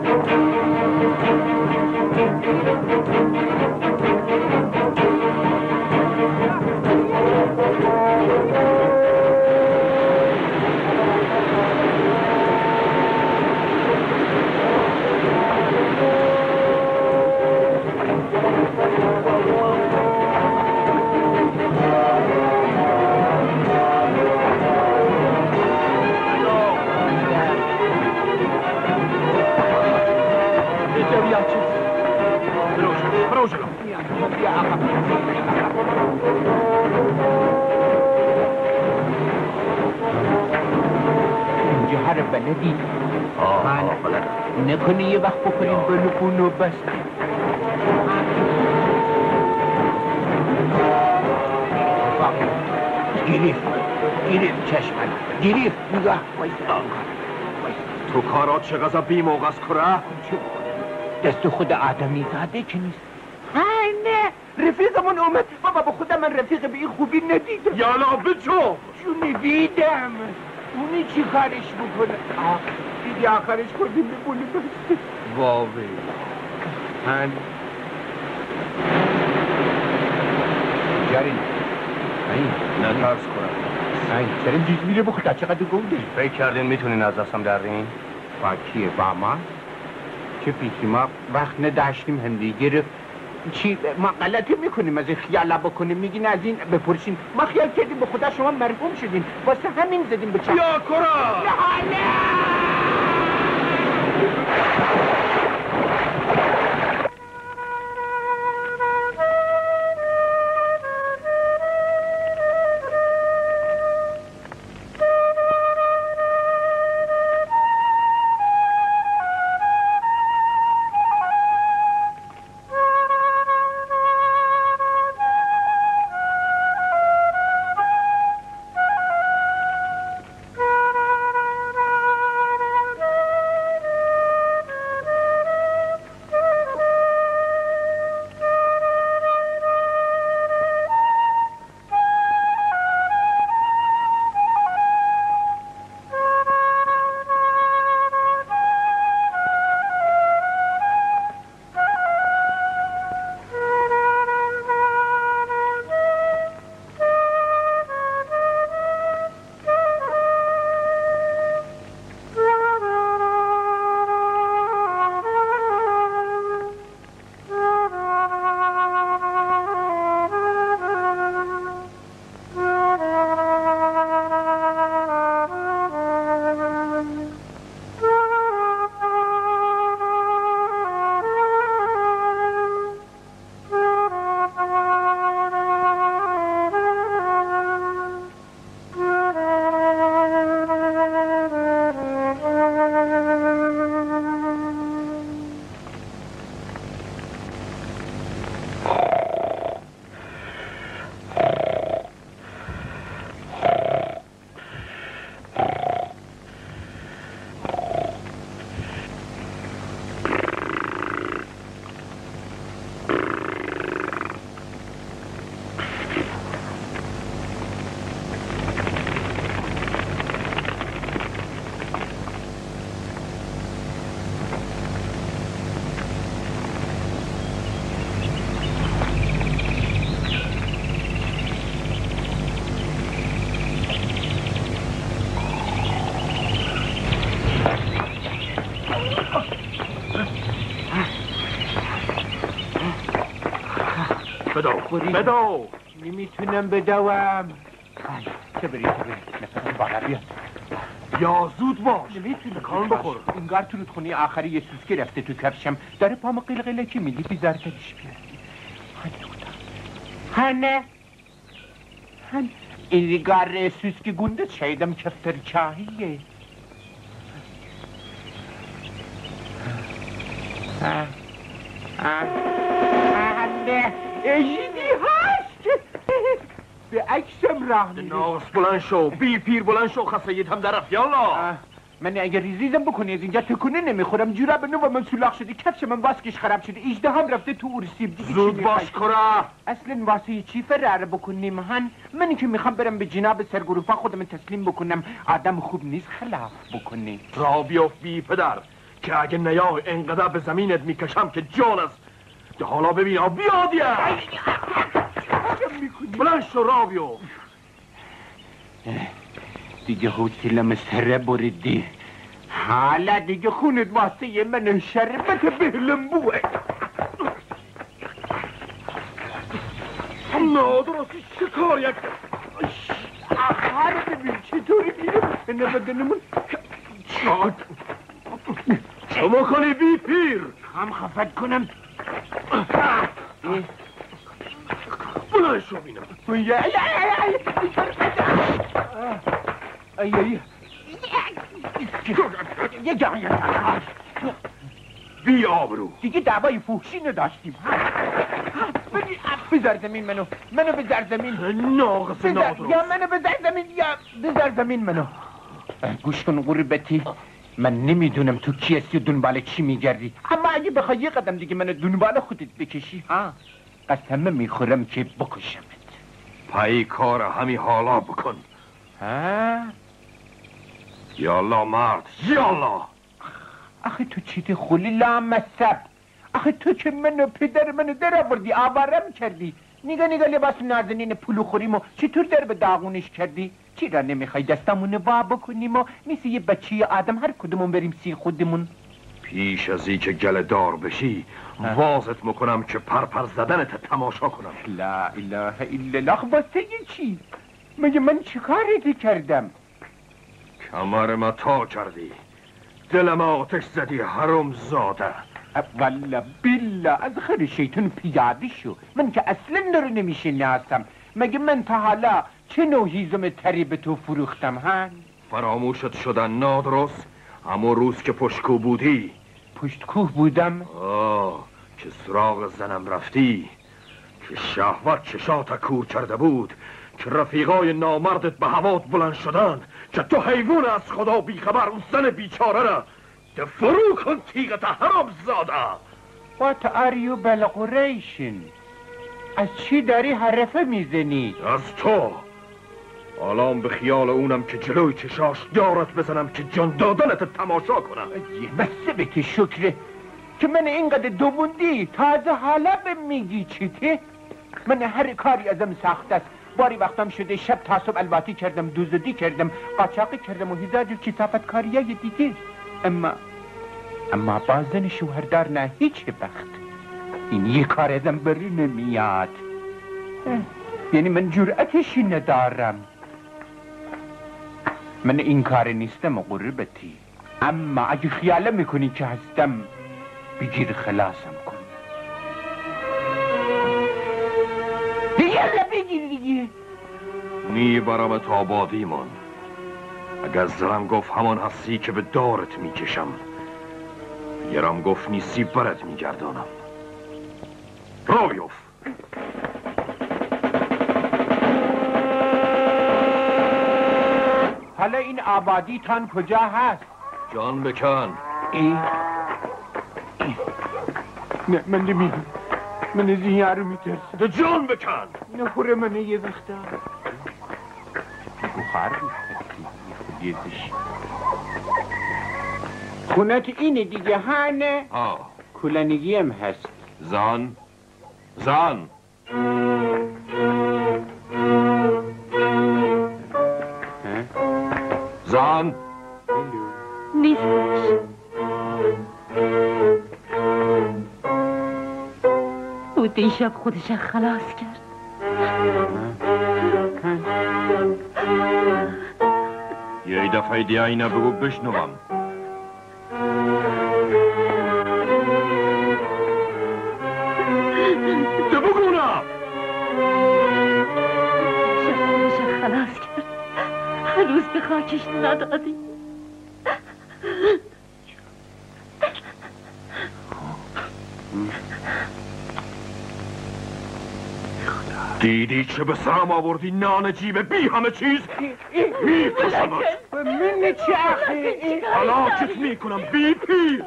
اینجا هر بلدی نکنه یه وقت بکنیم بلکونو بس. گریف چشمن گریف نگاه تو کارات چقدر بی موقع است کره؟ دست خود آدمی زاده که نیست. نه رفیقمون اومد بابا، به خودم من رفیق به این خوبی ندیدم. یالا بچو جونی دیدم. اونی چی کارش بکنه؟ دیدی آخرش کردیم ببونی بسته. واوی هن جارین نترس کنم. چرا اینجوری میره به خدا؟ چقدر گونده؟ فکر کردین میتونین از دستم درین؟ با کیه؟ با ما؟ چه پیشی ما وقت نداشتیم هم دیگه چی ما غلطی میکنیم از این خیالا بکنیم میگین از این بپرسین. ما خیال کردیم به خدا شما مرحوم شدین واسه همین زدیم به چند. یا کرا بدو نمیتونم بدوم. چه بری نفسم بالا بیاد. یا زود باش. نمیتونم کان بخور. انگار تو رودخونه آخری یه سوسکی رفته تو کفشم داره پامو قلقله که میلی بیزار کدش بیاد. هنه این گار سوسکی گونده شایدم کفتر چاهیه. هنه ایدی هست به عکسم راه میده. ناس بلند شو بی پیر بلند شو خسایت هم درف یالا. من اگر ریزیزم بکنی از اینجا تکونه نمیخورم. جوراب نو و من سولاخ شده کفش من واسکش خراب شده اجده هم رفته تو ارسیب دیگه. زود باش کرا. اصلا واسه چی فرار بکنیم هن؟ منی که میخوام برم به جناب سرگروفا خودم تسلیم بکنم. آدم خوب نیست خلاف بکنی. را بیفت بی پدر که اگه نیا انقدر به زمینت میکشم که جان است. ده حالا ببین بیادیه بلند شو را بیفت. دیگه حوصله‌ام سر بریدی. حالا دیگه خونت واسه من شربت بهلنبوه. نادرستی چه کار یک آخر ببین چطوری میره بدنمون. شما کنی بی پیر هم خفت کنم. بلند شو بینم. بی آبرو دیگه دعوای فحشی نداشتیم. بذار زمین منو بذار زمین. ناقص نادرست. یا منو بذار زمین یا بذار زمین منو. گوش کن قربتی، من نمیدونم تو کی هستی و دنبال چی میگردی، اما اگه بخوای یه قدم دیگه منو دنبال خودت بکشی قسم میخورم که بکشمت. پای کار همین حالا بکن. یالا مرد یالا. آخه تو چیت خولی لامصب. آخه تو که منو پدر منو در آوردی آوارم کردی. نگاه لباس نازنین پلو خوریم و چطور در به داغونش کردی؟ چی را نمیخوای دستمون وا بکنیم و مثل یه بچه آدم هر کدومون بریم سی خودمون؟ پیش از این که گله دار بشی وازت میکنم که پرپر زدنت تماشا کنم. لا اله الا الله. واسه چی؟ مگه من چی کاری کردم؟ کمر ما تا کردی، دلم آتش زدی حرام زاده. والله بالله از خیر شیطان پیاده شو. من که اصلا نرو نمیشه ناسم. مگه من تا حالا چه نوع هیزم تری به تو فروختم هن؟ فراموشت شدن نادرست. اما روز که پشت کوه بودی. پشت کوه بودم؟ که سراغ زنم رفتی، که شهوت چشات کور کرده بود، که رفیقای نامردت به هوات بلند شدن، که تو حیوان از خدا بیخبر اون زن بیچاره را ده فرو کن تیغت حرام زاده. What are you بلقریشن؟ از چی داری حرفه میزنی؟ از تو. الان به خیال اونم که جلوی چشاش دارت بزنم که جان دادنت تماشا کنم. بسه به که شکره که من اینقدر دووندی تازه حالا به میگی چیته؟ من هر کاری ازم سخت است. باری وقتم شده شب تا صبح الواتی کردم، دزدی کردم، قاچاقی کردم و هزار جور کثافت کاریای دیگه. اما بازن شوهردار نه هیچ بخت. این یه کار ازم بری نمیاد. یعنی من جرأتشی ندارم. من این کار نیستم قربتی. اما اگه خیاله میکنی که هستم بگیر خلاصم کن. یالا بگیر دیگه. میبرمت آبادیمان. اگر زرم گفت همان هستی که به دارت میکشم، یرم گفت نیستی برت میگردانم. را بیفت. حالا این آبادی تان کجا هست؟ جان بکن. نه من نمیدونم. من از این یارو میترسم. ده جان بکن. نخوره من یه وقتا بخار خودیزش. خونت اینه دیگه هانه؟ کلانگی هم هست. زان زان نیستش. او دیشب خودش خلاص کرد. یه دفعه دیگه اینه بگو بشنوم. ده بگونا دیشب خودش خلاص کرد. هنوز به خاکش ندادی. دیدی چه به سرم آوردی؟ نان جیبه بی همه چیز میکشمت. من چه آخه؟ هلاکت میکنم بی پیر.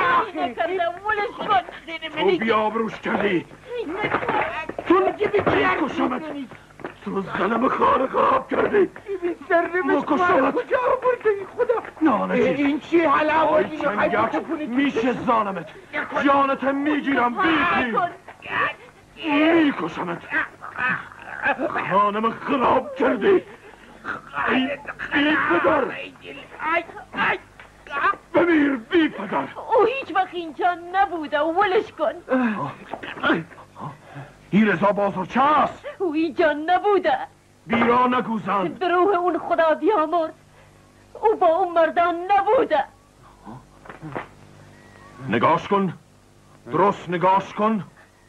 تو بی آبروش کردی. تو میگی میکشمت. تو زنم خانه خراب کردی. مکشمت. کجا آورده خدا؟ نان جیب این چی حالا آوردی؟ چنگک میشه زانمت. جانت میگیرم بی پیر. میکشمت. خانم خراب کردی. ای پدر. بمیر بی پدر. او هیچ وقت اینجا نبوده. ولش کن. این رضا بازرچه است. او اینجا نبوده. بیرا نگوزن. به روح اون خدا بیامرز. او با اون مردان نبوده. نگاش کن. درست نگاش کن.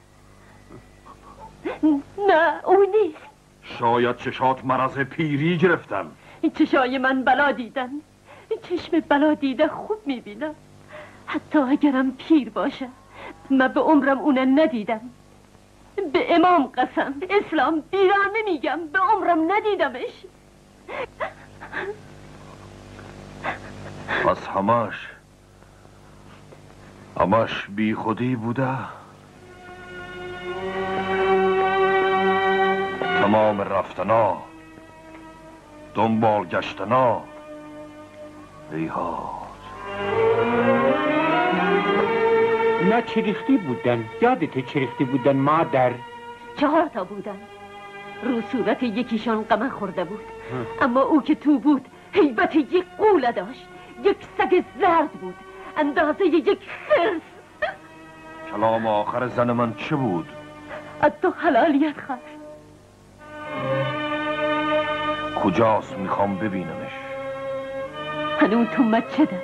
نه او نیست. شاید چشات مرض پیری گرفتم. چشای من بلا دیدن. چشم بلا دیده خوب میبینم. حتی اگرم پیر باشه من به عمرم اونه ندیدم. به امام قسم اسلام بیرانه میگم به عمرم ندیدمش. پس همش بی خودی بوده. تمام رفتنا دنبال گشتنا ایهاد. اونا چریختی بودن. یادت چریختی بودن مادر؟ 4 تا بودن. رو صورت یکیشان قمه خورده بود. اما او که تو بود هیبت یک قوله داشت. یک سگ زرد بود اندازه یک خرس. کلام آخر زن من چه بود؟ از تو حلالیت خواست. کجاست؟ میخوام ببینمش. هنو تو مسجده.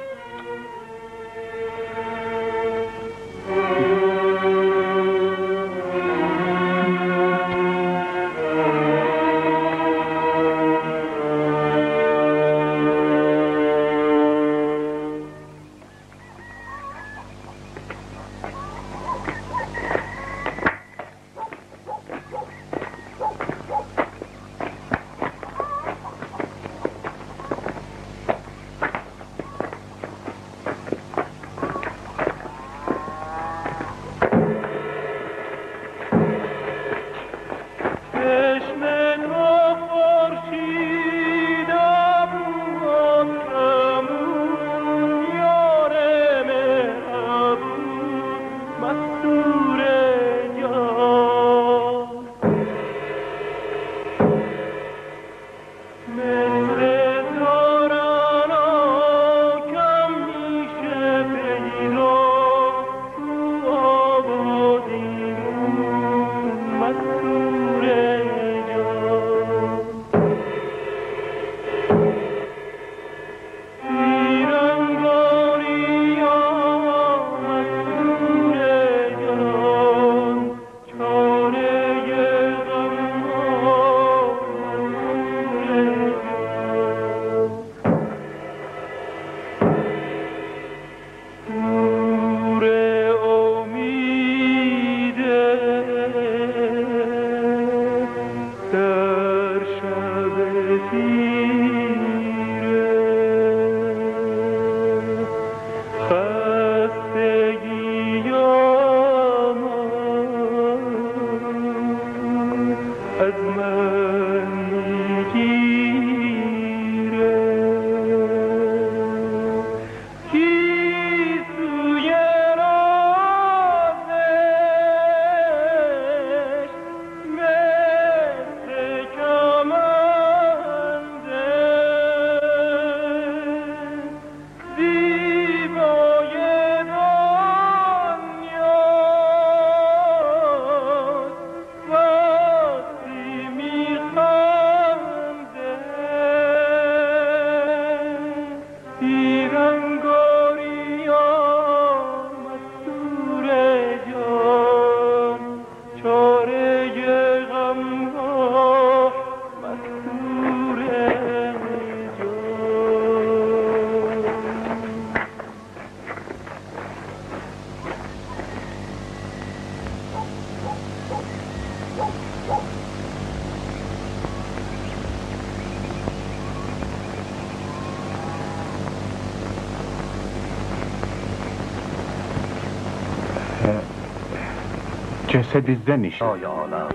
جسد زنش. آی عالم،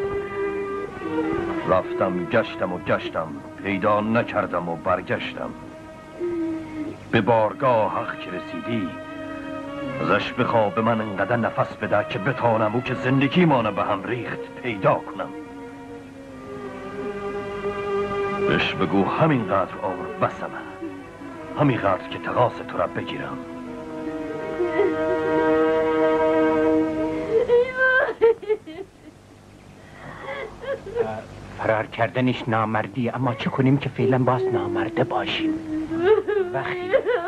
رفتم گشتم پیدا نکردم و برگشتم. به بارگاه حق که رسیدی ازش بخوا به من انقدر نفس بده که بتانم او که زندگی مانه به هم ریخت پیدا کنم. بهش بگو همینقدر عمر بسمه، همینقدر که تقاس تو را بگیرم. فرار کردنش نامردی، اما چه کنیم که فعلا باز نامرده باشیم؟ وقتی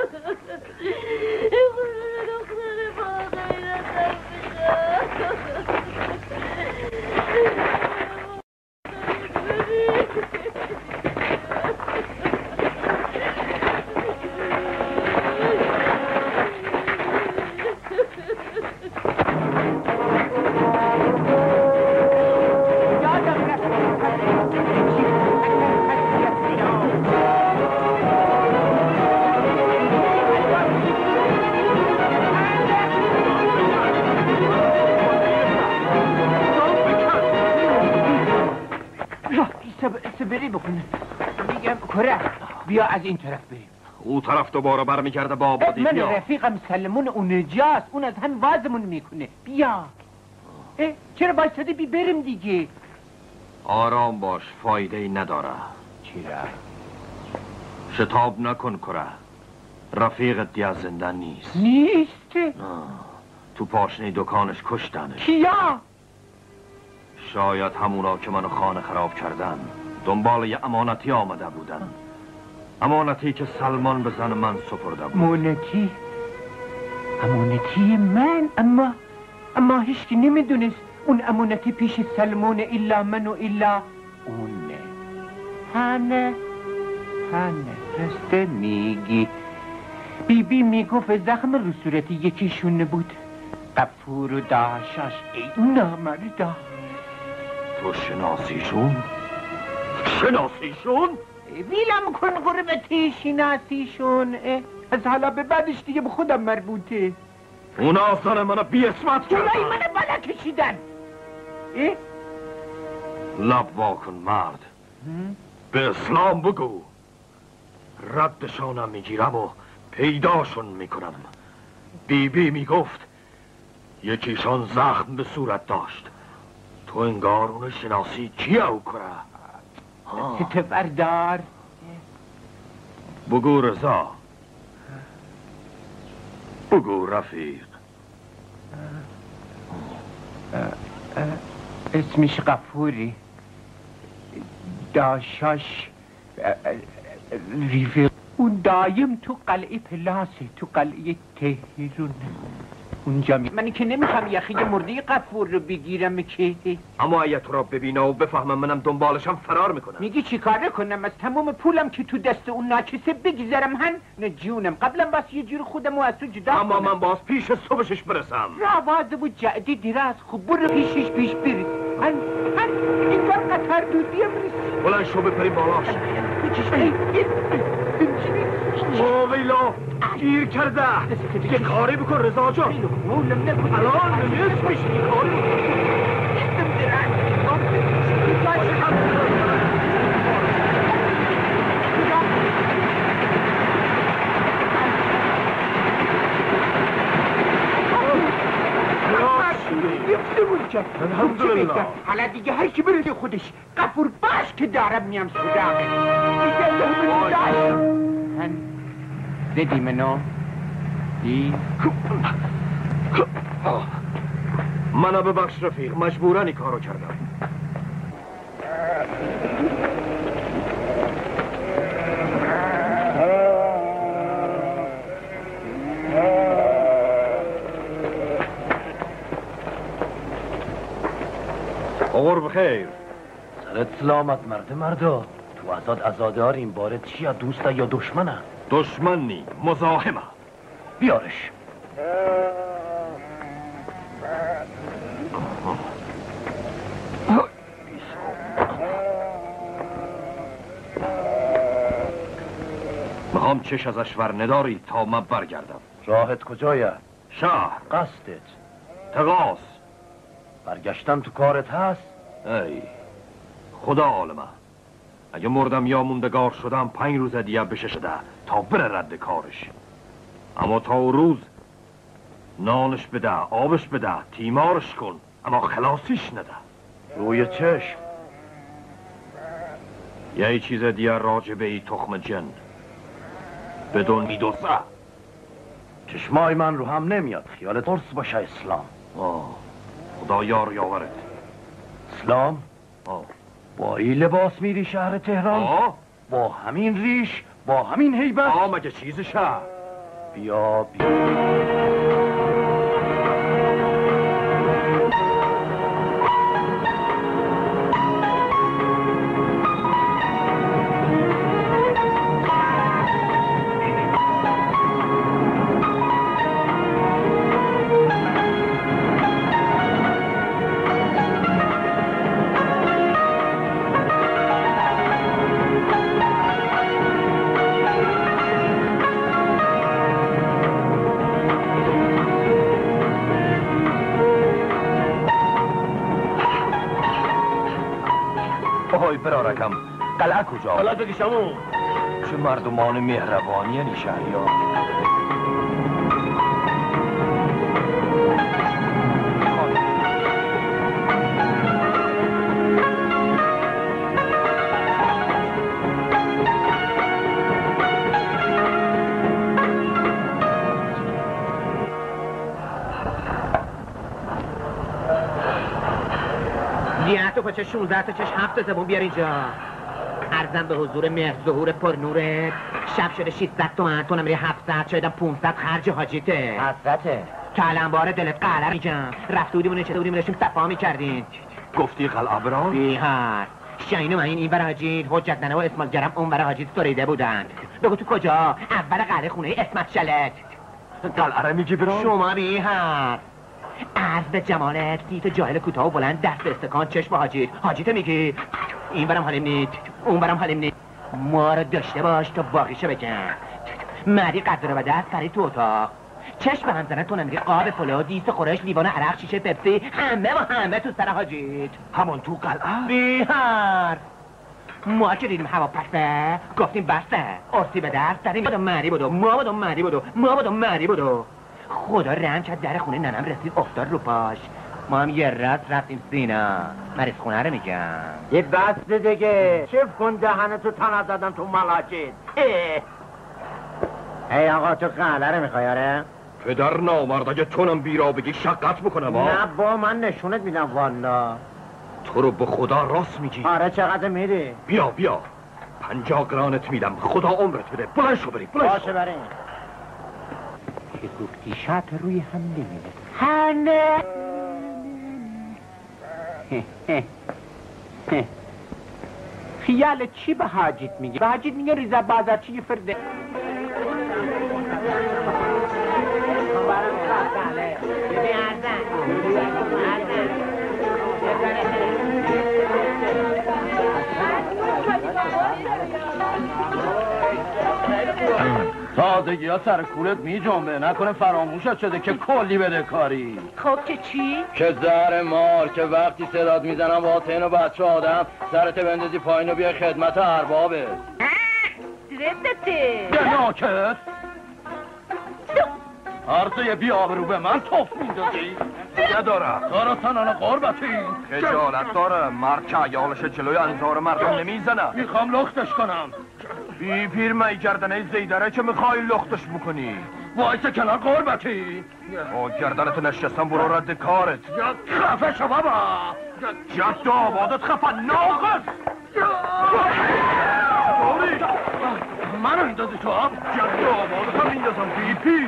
بری بکنه. میگم کره بیا از این طرف بریم. او طرف دوباره برمیگرده با آبادی. من رفیقم سلمون اونجاست، اون از هم وازمون میکنه. بیا. چرا بایستده بی بریم دیگه؟ آرام باش، فایده ای نداره. چرا؟ شتاب نکن کره، رفیقت دیگه زنده نیست. نیست؟ تو پاشنه دکانش کشتنش. کیا؟ شاید همونا که منو خانه خراب کردن دنبال یه امانتی آمده بودن. امانتی که سلمان به زن من سپرده بود. امانتی من؟ اما هیچ کی نمیدونست اون امانتی پیش سلمان الا من و الا اونه. هنه رسته میگی. بیبی میگفت زخم رو صورت یکیشون بود. غفور و داشاش ای نامردا. تو شناسیشون؟ ویلم کن قربتی شناسیشون. از حالا به بعدش دیگه به خودم مربوطه. اونا زن منو بی اسمت کردن. جلوی منو بالا کشیدن. لب واکن مرد، به اسلام بگو. ردشانم میگیرم و پیداشون میکنم. بیبی میگفت یکیشان زخم به صورت داشت. تو انگار اونو شناسی کیه او کره؟ تو بردار. بگو رضا، بگو رفیق. اسمش غفوری. داشاش ریفیق. اون دایم تو قلعه پلاسه، تو قلعه تهرون اونجا. من که نمیخوام یخی مرده غفور رو بگیرم که. اما اگه تو را ببینه و بفهمم منم دنبالشم فرار میکنم. میگی چی کاره کنم؟ از تمام پولم که تو دست اون ناچسه بگذارم هن؟ نه جونم، قبلا بس یه جور خودم از تو جدا اما کنم. من باز پیش صبحش برسم. روازه و جعدی دیراز. خوب برو پیش برس. هن اینجا قطر دودی هم رسی. بلند شو بپریم بالاش. ویلا گیر کرده. یه کاری بکن رضا جان. الان نمیست میشه یه کاری الحمدلله. حالا دیگه هر کی بره خودش. غفور باش که دارم میام سوداقه. دیگه لحمه داشت. زدی منو؟ منو ببخش رفیق، مجبورا این کارو کردم. آور بخیر. سرت سلامت مردا. تو ازادار این باره چیه؟ دوسته یا دشمنه؟ دشمنی، مزاحمه. بیارش. میخوام چش ازش ور نداری تا من برگردم. راحت کجایه؟ شهر. قصدت؟ تقاس. برگشتن تو کارت هست؟ ای خدا عالمه، اگه مردم یا موندگار شدم 5 روز دیگه بشه شده تا بره رد کارش. اما تا اون روز نانش بده، آبش بده، تیمارش کن، اما خلاصیش نده. روی چشم. یه چیز دیگه راجبه ای تخم جن بدون میدوزه. چشمای من رو هم نمیاد، خیالت درست باشه. اسلام. خدا یار یاورت. اسلام؟ با این لباس میری شهر تهران؟ با همین ریش، با همین هیبت؟ مگه چیزشه؟ بیا. برارکم قلعه کجا؟ قلعه بگیشمو. چه مردمان مهربانی این شهریار. تا پاچه 16 تا چش 7 تا زبون بیار اینجا. عرضم به حضور مهر ظهور پرنورت. شب شده 600 تومن، تو نمیری 700 شایدم 500 خرج حاجیته. حضرته تا الان بار دلت قلعه میگم. رفته بودیم چه بودیم داشتیم صفا میکردین. گفتی قلعه بران؟ بیهار شاین و این ور حاجیت، حجت ننه و اسمالگرم اون ور حاجیت سریده بودن. بگو تو کجا؟ اول قلعه خونه اسمت شلت. قلعه رو میگی بران؟ شما بیهار عرض به جمالت، دیت جاهل کوتاه و بلند، دست به استکان، چشم به حاجیت میگی این برم حالیم نید، اون برم حالیم نید. ما رو داشته باش تا باقیشو بگم. مردی قدر و دست پرید تو اتاق، چشم به هم زنن، تو نمیگی قاب پلو، دیست خورش، لیوان عرق، شیشه پپسی، همه تو سر حاجیت. همون تو قلعه؟ بیهار ما که دیدیم هوا پسه گفتیم بسته، ارسی به دست داریم. بودم مری بودو. خدا رحم کرد در خونه ننم رسید افتاد رو پاش. ما هم یه راست رفتیم سینا. مریض خونه رو میگم. یه بست دیگه چف کن دهنتو تنه زدم تو ملاجید. ای آقا تو قهله رو میخوای آره؟ پدر نامرد اگه تونم بیرا بگی شقت بکنم. نه با من نشونت میدم والا. تو رو به خدا راست میگی؟ آره چقدر میری؟ بیا 50 گرانت میدم، خدا عمرت بده. بلند شو بریم. باشه بریم. که گفتی شط روی هم نمیده. هنه خیال چی به حاجیت میگه؟ به حاجیت میگه ریزه بازارچی یه فرده. تازگی ها سر کولت می جنبه، نکنه فراموشت شده که کلی بده کاری. خب که چی؟ که زهر مار که وقتی صداد میزنم با تین و بچه آدم سرت بندازی پایین و بیای خدمت اربابه. زدته یه ناکت عرضه بی آبرو به من توف میندازی؟ نداره کارتان قربتی خجالت داره. مرد که عیالش جلوی انظار مردم نمیزنه. میخوام لختش کنم. بی پیر می گردنه زیدره که میخوای لختش بکنی. وایسه کنار قربتی. او گردنتو نشستم برو رد کارت. یا خفه شو بابا. جد آبادت خفه ناقص. منو میندازی تو آب؟ جد آبادت هم میندازم بی پیر.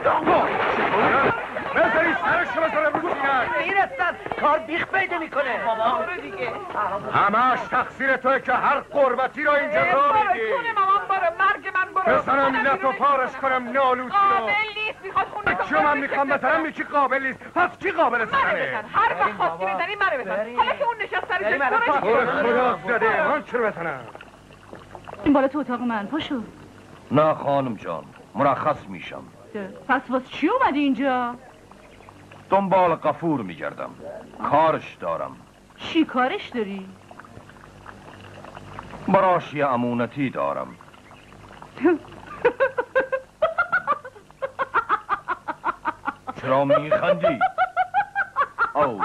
بذاری سرش رو بذاره رو سینک. این اصلا کار بیخ پیدا میکنه. بابا دیگه همش تقصیر توی که هر قربتی رو اینجا را میگی. مامان برو، مرگ من برو. بزنم لط و پارش کنم نالوس رو. قابل نیست، میخواد خونه چون من میخوام بزنم یکی قابل نیست. پس کی قابل منو بزنه؟ بزن، هر وقت خواستی بزنی منو بزن. حالا که اون نشست سر جش خدا زده من چرا بزنم؟ این بالا تو اتاق من پاشو. نه خانم جان، مرخص میشم. پس واسه چی اومدی اینجا؟ دنبال غفور میگردم. کارش دارم. چی کارش داری؟ براش یه امونتی دارم. چرا میخندی؟ او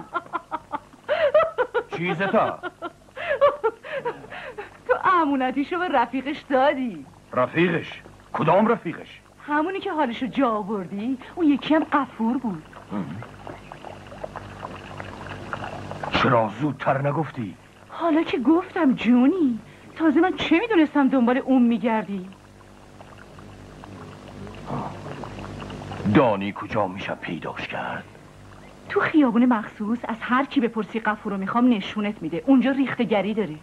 چیزتا؟ تو امونتیشو به رفیقش دادی. رفیقش؟ کدام رفیقش؟ همونی که حالشو جا آوردی. اون یکی هم غفور بود. چرا زودتر نگفتی؟ حالا که گفتم جونی. تازه من چه میدونستم دنبال اون میگردی؟ دانی کجا میشه پیداش کرد؟ تو خیابون مخصوص از هر کی بپرسی غفور رو میخوام نشونت میده. اونجا ریخته گری داره.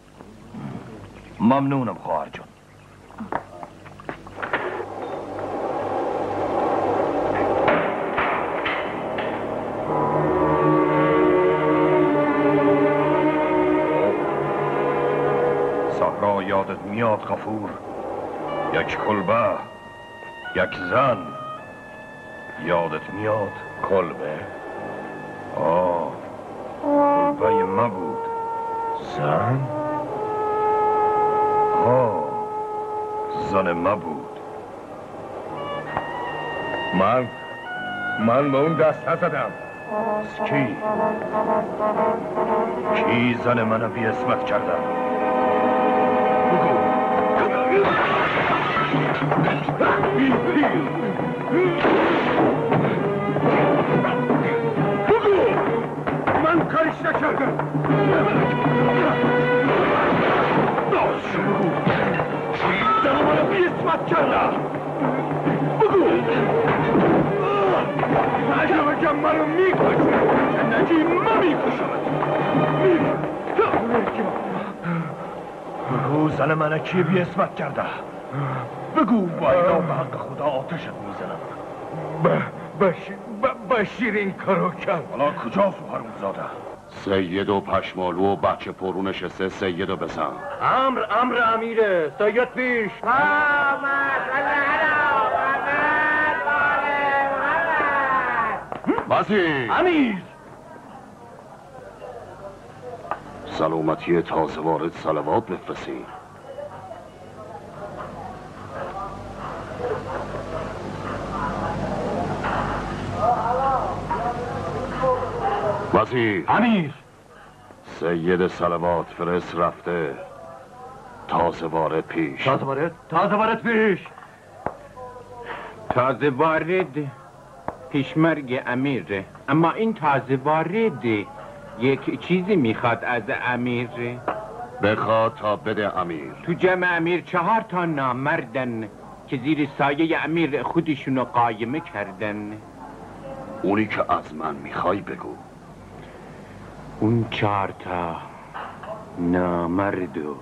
ممنونم خواهر جان. صحرا یادت میاد غفور؟ یک کلبه، یک زن یادت میاد؟ کلبه؟ کلبه ما بود. زن؟ زن ما بود. من به اون دست نزدم. کی زن منو بی اسمت کرده؟ من کارش نکردم. داشت بگو کی زن منو بی اسمت کرده؟ بگو. اگه بگم منو میکشه نگی من میکشم. بگو زن منو کی بی اسمت کرده؟ بگو با اینا به حق خدا آتشت میزنم. بشیر این کارو کرد. حالا کجاست او حرومزاده؟ سید و پشمالو و بچه پرو نشسته. سید و بزن. امر امیره. سید پیش. وزیر امیر. سلامتی تازه وارد صلوات بفرستید. وزیر. امیر. سید صلوات فرست رفته. تازه وارد پیش. تازه وارد پیش. تازه وارد پیشمرگ امیر. اما این تازه وارد یک چیزی میخواد از امیر. بخواد تا بده امیر. تو جمع امیر 4 تا نامردن که زیر سایه امیر خودشونو قایمه کردن. اونی که از من میخوای بگو. اون 4 تا نامردو.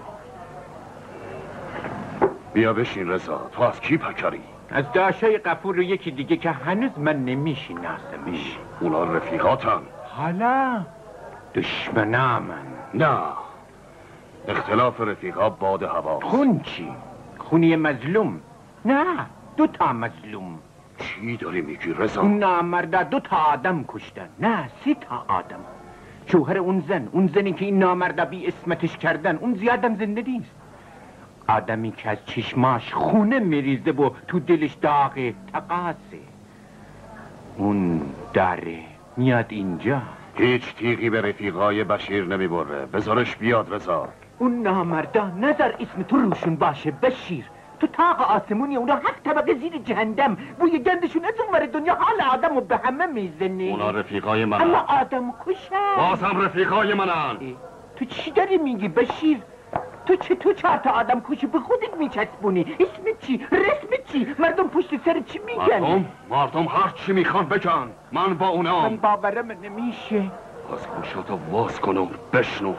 بیا بشین رضا. تو از کی پکری؟ از داشای غفور و یکی دیگه که هنوز من نمیشناسمش. اونا رفیقاتن. حالا دشمنامن. نه، اختلاف رفیقا باد هوا. خون چی؟ خونی مظلوم؟ نه، 2 تا مظلوم. چی داری میگی رضا؟ اون نامرده 2 تا آدم کشتن. نه، 3 تا آدم. شوهر اون زنی که این نامرده بی اسمتش کردن، اون زیادم زنده نیست. آدمی که از چشماش خونه میریزه و تو دلش داغ تقاسه. اون داره میاد اینجا. هیچ تیغی به رفیقای بشیر نمیبره. بذارش بیاد رضا. اون نامردا نظر اسم تو روشون باشه بشیر. تو تاق آسمونی اونا 7 طبقه زیر جهنم. بوی گندشون از اونور دنیا حال آدمو به همه میزنه. اونا رفیقای منن. اما آدم کشن. بازم رفیقای منن. تو چی داری میگی بشیر؟ تو چطور 4 تا آدم کشی به خودت میچسبونی؟ اسم چی؟ رسم چی؟ مردم پشت سر چی میگن؟ مردم هر چی میخوان بگن. من با اونام. من باورم نمیشه. از گوشاتو واز کنم بشنو.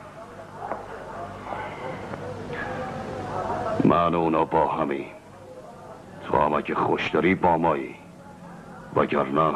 من و اونا با همی. تو هم اگه خوش داری با مایی. وگرنه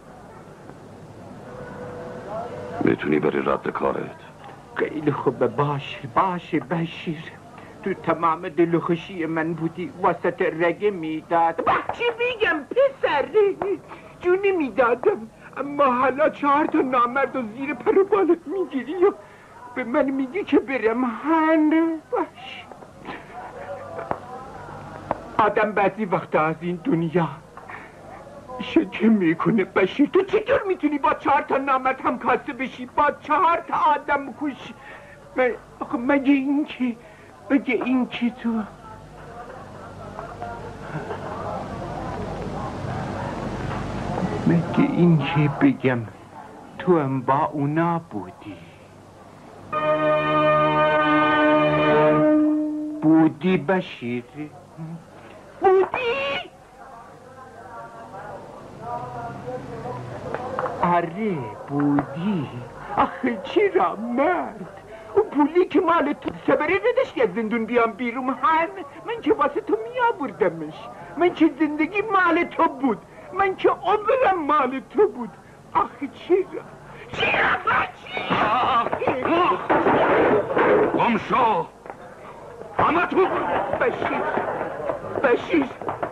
میتونی بری رد کارت. خیلی خوبه. باشه بشیر. تو تمام دل و خوشی من بودی. وسط رگه میداد. چی میگم پسر؟ جونی میدادم. اما حالا 4 تا نامرد و زیر پر و بالت میگیری و به من میگی که برم هنه باش. آدم بعضی وقتا از این دنیا شکه میکنه. بشیر تو چطور میتونی با 4 تا نامرد هم کاسه بشی، با 4 تا آدم کشی؟ مگه این که تو مگه این که بگم تو هم با اونا بودی بشیر؟ بودی؟ آره بودی. آخه چرا مرد؟ اون پولی که مال تو سبره نداشتی از زندون بیام بیرون؟ من که واسه تو میآوردمش. من که زندگی مال تو بود، من که عمرم مال تو بود. آخه چرا گم شو همه تو. بشیر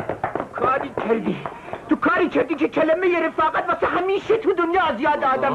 تو کاری کردی که کلمه رفاقت واسه همیشه تو دنیا از یاد آدم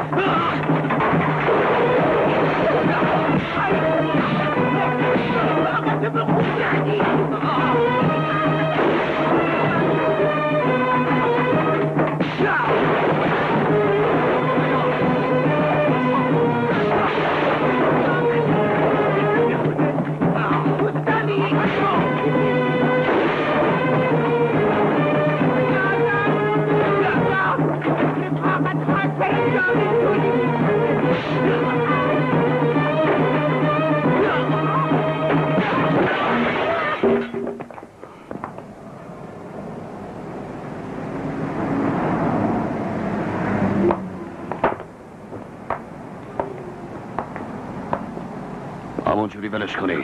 همونجوری ولش کنی.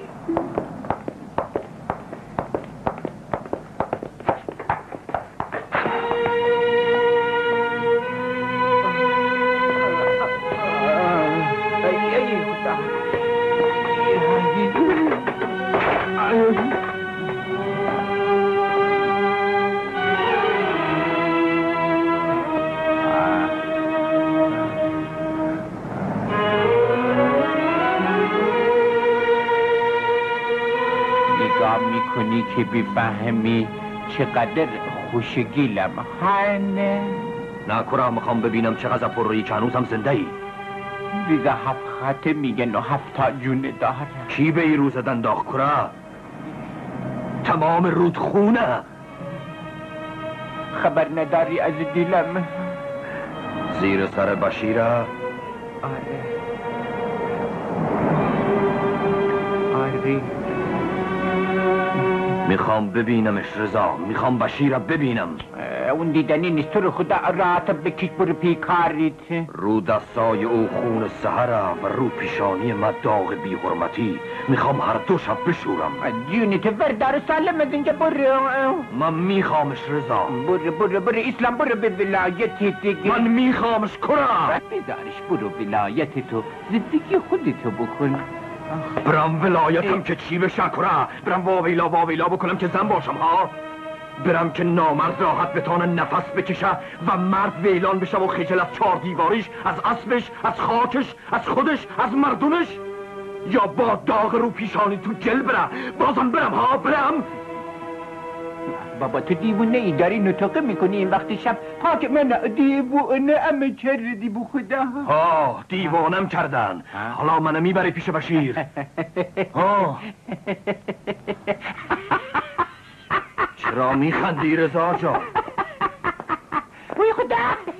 میکنی که بفهمی چقدر خوشگلم. هنه نکرا میخوام ببینم چقدر پر روی که هنوزم زنده ای. دیگه 7 خطه میگن و 7 تا جون داره. کی به این روز دنداخ کرا؟ تمام رود خونه. خبر نداری از دلم؟ زیر سر بشیره؟ آره میخوام ببینمش رضا، میخوام بشیره ببینم. اون دیدنی نیست. تو رو خدا راحت بکش برو پی کاریت. رو دستای او خون سهره و رو پیشانی من داغ بی حرمتی. میخوام هر 2 شب بشورم. جونت وردار سالم از اینجا برو. من میخوامش رضا. برو اسلام، برو به ولایت دیگه. من میخوامش کرا. بیدارش برو ولایت تو، زندگی خودتو بکن. برم ولایتم که چی بشه کرا؟ برم واویلا بکنم که زن باشم ها؟ برم که نامرد راحت بتانه نفس بکشه و مرد ویلان بشه و خجل از 4 دیواریش، از اسبش، از خاکش، از خودش، از مردونش؟ یا با داغ رو پیشانی تو جل بره؟ بازم برم ها؟ برم؟ بابا تو دیوونه ای داری نطقه میکنی این وقت شب. پاک من دیوونه ام کردی بو خدا. ها دیوانم کردن. حالا منو میبری پیش بشیر. ها چرا میخندی رضا جان؟ وی خدا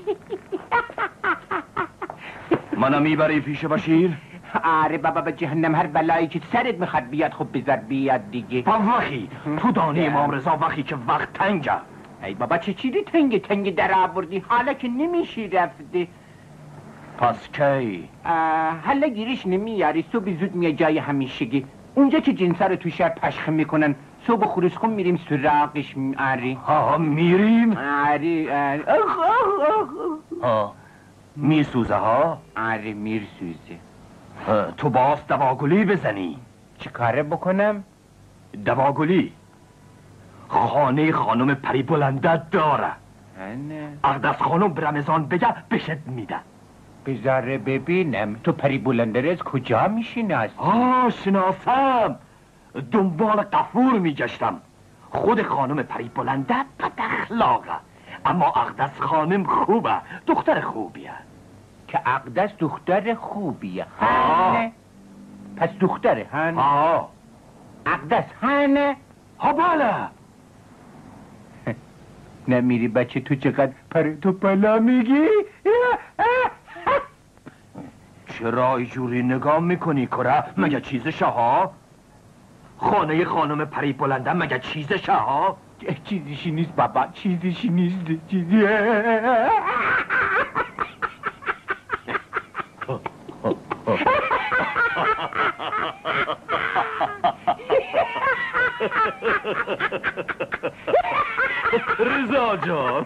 منو میبری پیش بشیر؟ آره بابا به جهنم، هر بلایی که سرت میخواد بیاد خب بذار بیاد دیگه. با وقی تو دانی امام رضا وقی که وقت تنگه. ای بابا چه چیزی تنگ در آوردی؟ حالا که نمیشی رفته. پس کی؟ حالا گیریش نمیاری. صبح زود میای جای همیشگی، اونجا که جنسا رو تو شهر پشخ میکنن. صبح خروسخون میریم سراغش. آره ها میریم؟ آره ها میسوزه ها؟ آره میرسوزه. تو باز دواگلی بزنی. چی کاره بکنم؟ دواگلی خانه خانم پری بلنده داره. اقدس خانم به رمضان بگه بشت میده. بذاره ببینم تو پری بلنده از کجا میشناسی؟ شناسم. دنبال قفور میگشتم. خود خانم پری بلنده بد اخلاقه، اما اقدس خانم خوبه، دختر خوبیه. که اقدس دختر خوبیه. هنه پس دختره هنه. اقدس هنه. بله. نمیری بچه تو چقدر پرتو پلا میگی؟ چرا اینجوری نگاه میکنی کره؟ مگه چیزشه ها؟ خانه خانم پری بلنده مگه چیزشه ها؟ چیزیشی نیست بابا، چیزیشی نیست. رضا جان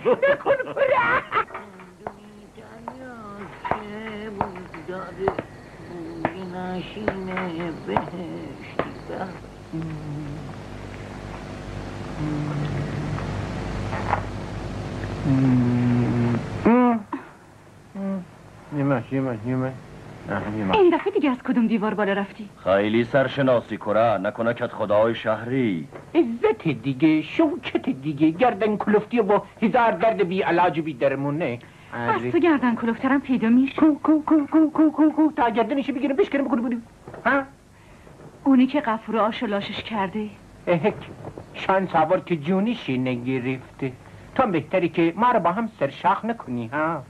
این دفعه دیگه از کدوم دیوار بالا رفتی؟ خیلی سرشناسی کره، نکنه کت خدای شهری. عزت دیگه، شوکت دیگه، گردن کلفتی و هزار درد بی علاج بی درمونه. از تو گردن کلفترم پیدا میشه. کو تا گردنشو بگیرم بشکنم بکنم. ها؟ اونی که قفور آش و لاشش کرده. شان سوار که جونیشی نگرفته. تو بهتری که ما رو با هم سرشاخ نکنی ها.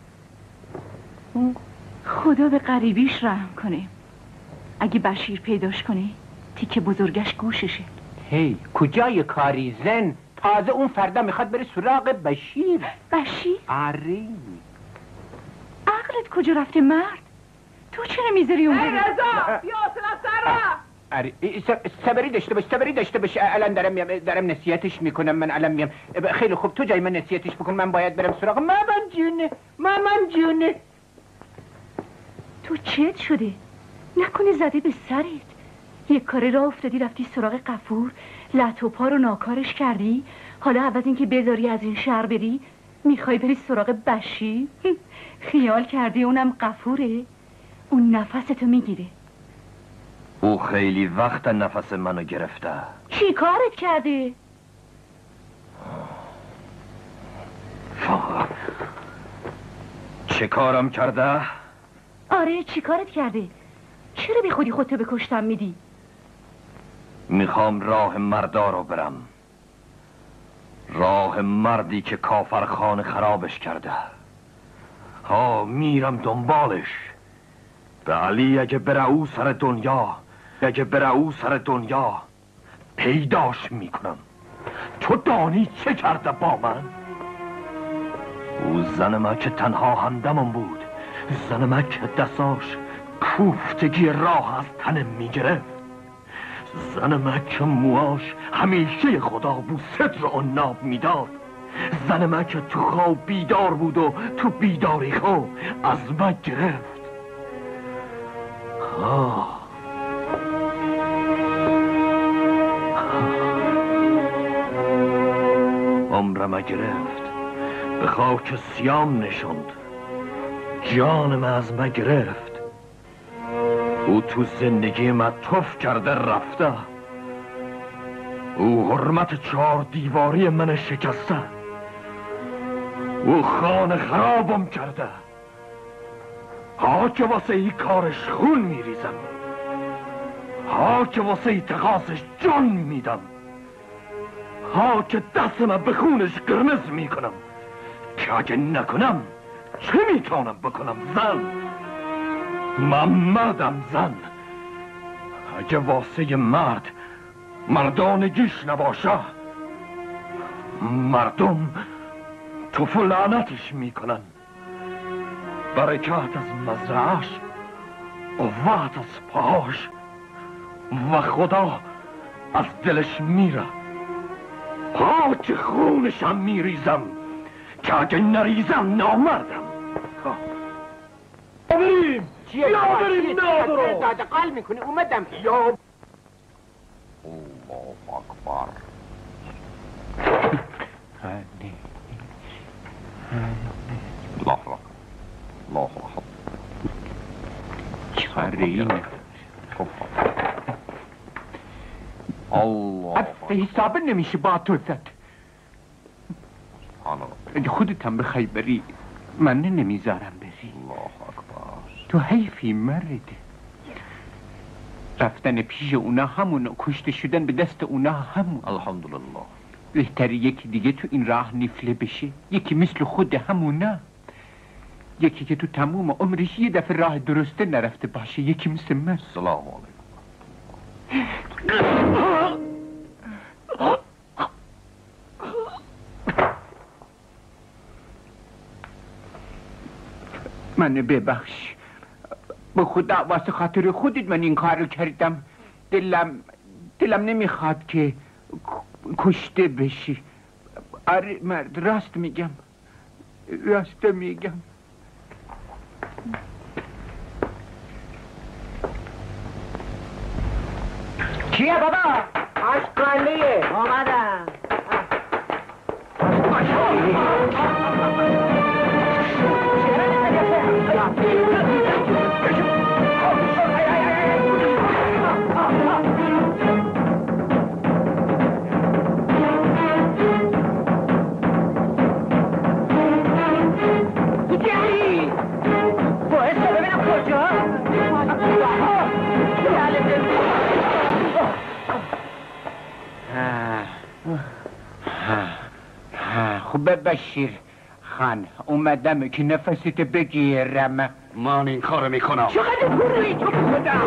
خدا به غریبیش رحم کنه. اگه بشیر پیداش کنه تیکه بزرگش گوششه. کجای کاری زن؟ تازه اون فردا میخواد بره سراغ بشیر. بشیر؟ آره. عقلت کجا رفته مرد؟ تو چرا میذاری اون بره؟ رضا بیا سر صبری داشته باش الان دارم نصیحتش میکنم. من الان میام. خیلی خوب تو جای من نصیحتش بکن، من باید برم سراغ مامان جونه. تو چت شده؟ نکنه زده به سرت؟ یک کاری را افتادی رفتی سراغ قفور، لط و پا رو ناکارش کردی، حالا عوض اینکه بذاری از این شهر بری میخوای بری سراغ بشیر؟ خیال کردی اونم قفوره؟ اون نفستو میگیره. او خیلی وقت نفس منو گرفته. چی کارت کرده؟ چه کارم کرده؟ آره چی کارت کرده؟ چرا بی خودی خودتو به کشتن میدی؟ میخوام راه مردا رو برم، راه مردی که کافرخانه خرابش کرده. میرم دنبالش. به علی اگه بره او سر دنیا پیداش میکنم. تو دانی چه کرده با من؟ او زن من که تنها همدمم بود، زن من که دستاش کوفتگی راه از تنم میگرفت، زن من که موهاش همیشه خدا بو صدر و ناب میداد، زن من که تو خواب بیدار بود و تو بیداری خواب از من گرفت. عمرم گرفت، به خاک سیام نشوند، جانم از من گرفت. او تو زندگی من توف کرده رفته، او حرمت 4 دیواری من شکسته، او خانه خرابم کرده. که واسه ای کارش خون میریزم، که واسه ای تقاصش جان میدم، که دست من به خونش قرمز میکنم، که اگه نکنم چه میتونم بکنم؟ زن، من مردم. زن اگه واسه مردانگیش نباشه، مردم تو لعنتش میکنن. برکت از مزرعش، قوت از پاهاش و خدا از دلش میره. که خونشم میریزم، که اگه نریزم نامردم. بریم نادرو دادقال میکنه. اومدم. الله اکبر. الله اکبر الله اکبر چاره الله حساب نمیشه با تو زد. اگه خودت هم بخوای بری من نمیذارم بری. الله اکبر. تو حیفی مرد. رفتن پیش اونا همون، کشته شدن به دست اونا همون. الحمدلله. بهتره یکی دیگه تو این راه نفله بشه، یکی مثل خود همونا، یکی که تو تموم عمرش یه دفعه راه درسته نرفته باشه، یکی مثل من. سلام علیکم. منو ببخش، به خدا واسه خاطر خودت من این کارو کردم. دلم نمیخواد که کشته بشی. آره مرد، راست میگم. کیه بابا؟ آشقالیه آمدم. خوب بشیر خان، اومدم که نفست بگیرم. من این کار میکنم. چقدر پروی تو بخدا؟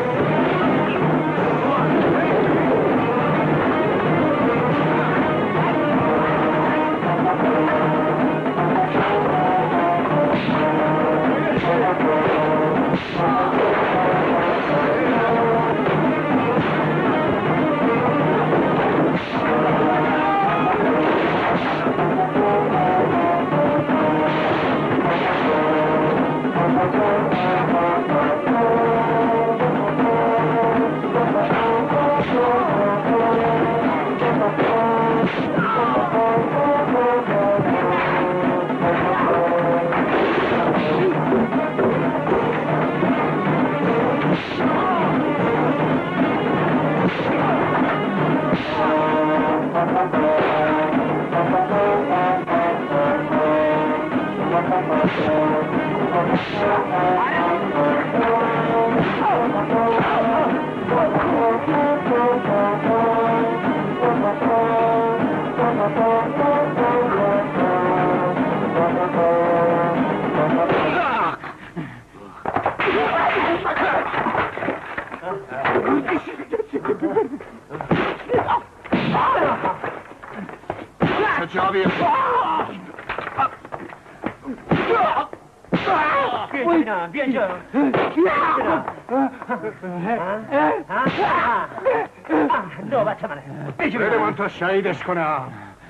نوبت منه. بده من تا شهیدش کنم.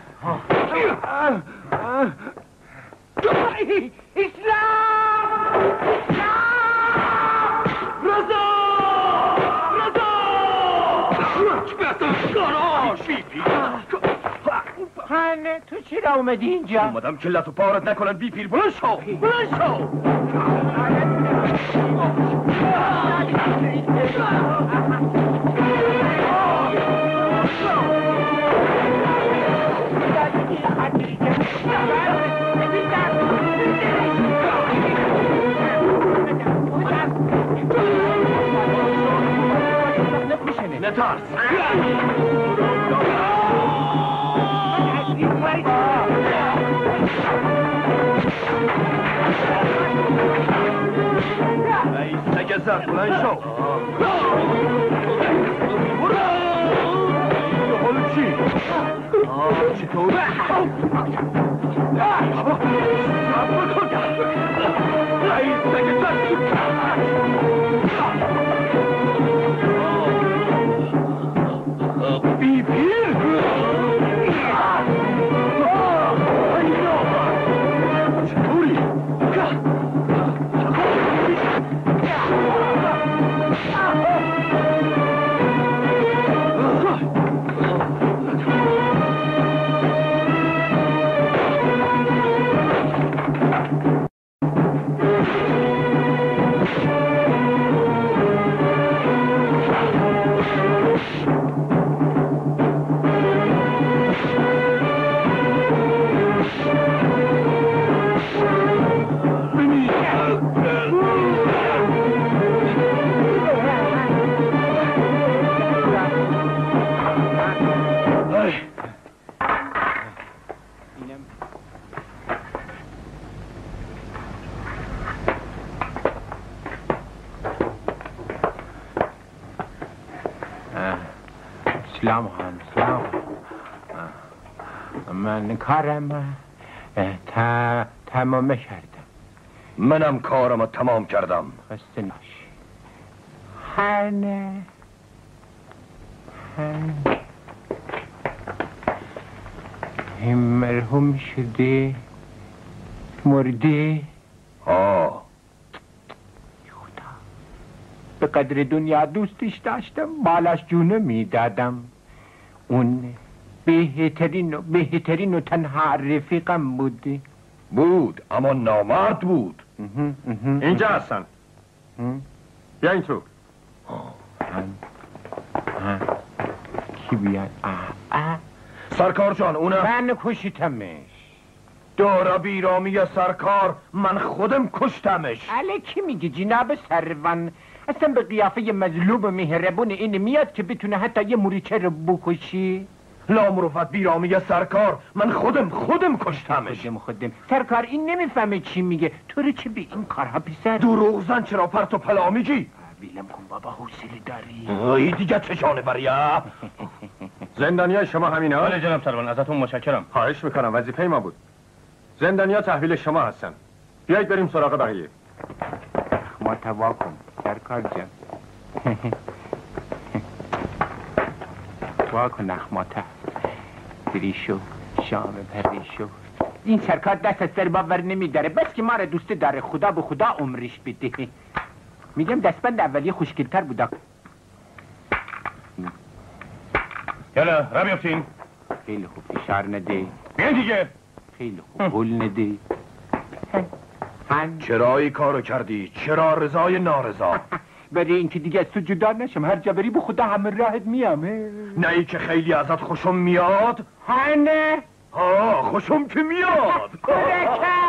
خانه تو چرا اومدی اینجا؟ اومدم که لط و پارت نکنن بی پیر. بلند شو. نترس. سگ زد. بلند شو. حالا چی؟ چطور؟ بی پیر؟ چطوری؟ سلام خان سلام. من کارم تمام کردم. منم کارم تمام کردم. خسته نباشی. هنه این مرحوم شده مرده. خدا به قدر دنیا دوستش داشتم، بالاش جونه میدادم. اون بهترین و تنها رفیقم بود اما نامرد بود. اینجا هستن. بیا این تو. کی بیاد؟ سرکار جان اونه من کشتمش. داره بیرامی سرکار، من خودم کشتمش. کی میگی جناب سروان؟ اصلا به قیافه مظلوم و مهربون این میاد که بتونه حتی یه مریچه رو بکشی؟ لامروفت بیرامی سرکار، من خودم کشتمش. خودم سرکار این نمیفهمه چی میگه. تو رو چه به این کارها پسر؟ دروغ زن، چرا پرت و پلا میگی؟ ویلم کن بابا، حوصله داری؟ ای دیگه چه جانوریه؟ زندانیای شما همینه؟ بله جناب سروان، ازتون متشکرم. خواهش میکنم، وظیفه ما بود. زندانیا تحویل شما هستن. بیایید بریم سراغ بقیه. ما توا کن سرکار جان. توا کن اخماته. بریشو شام پریشو. این سرکار دست از سر باور نمیداره، بس که ما را دوست داره. خدا به خدا عمرش بده. میگم دستبند اولیه خوشگلتر بودا. یالا را بیافتین. خیلی خوب، فشار نده. بیاین دیگه. خیلی خوب، گل نده. چرا این کارو کردی؟ چرا رضای نارضا؟ برای اینکه دیگه از تو جدا نشم، هر جا بری به خدا همه راحت میام. نه ای که خیلی ازت خوشم میاد. هنه خوشم که میاد.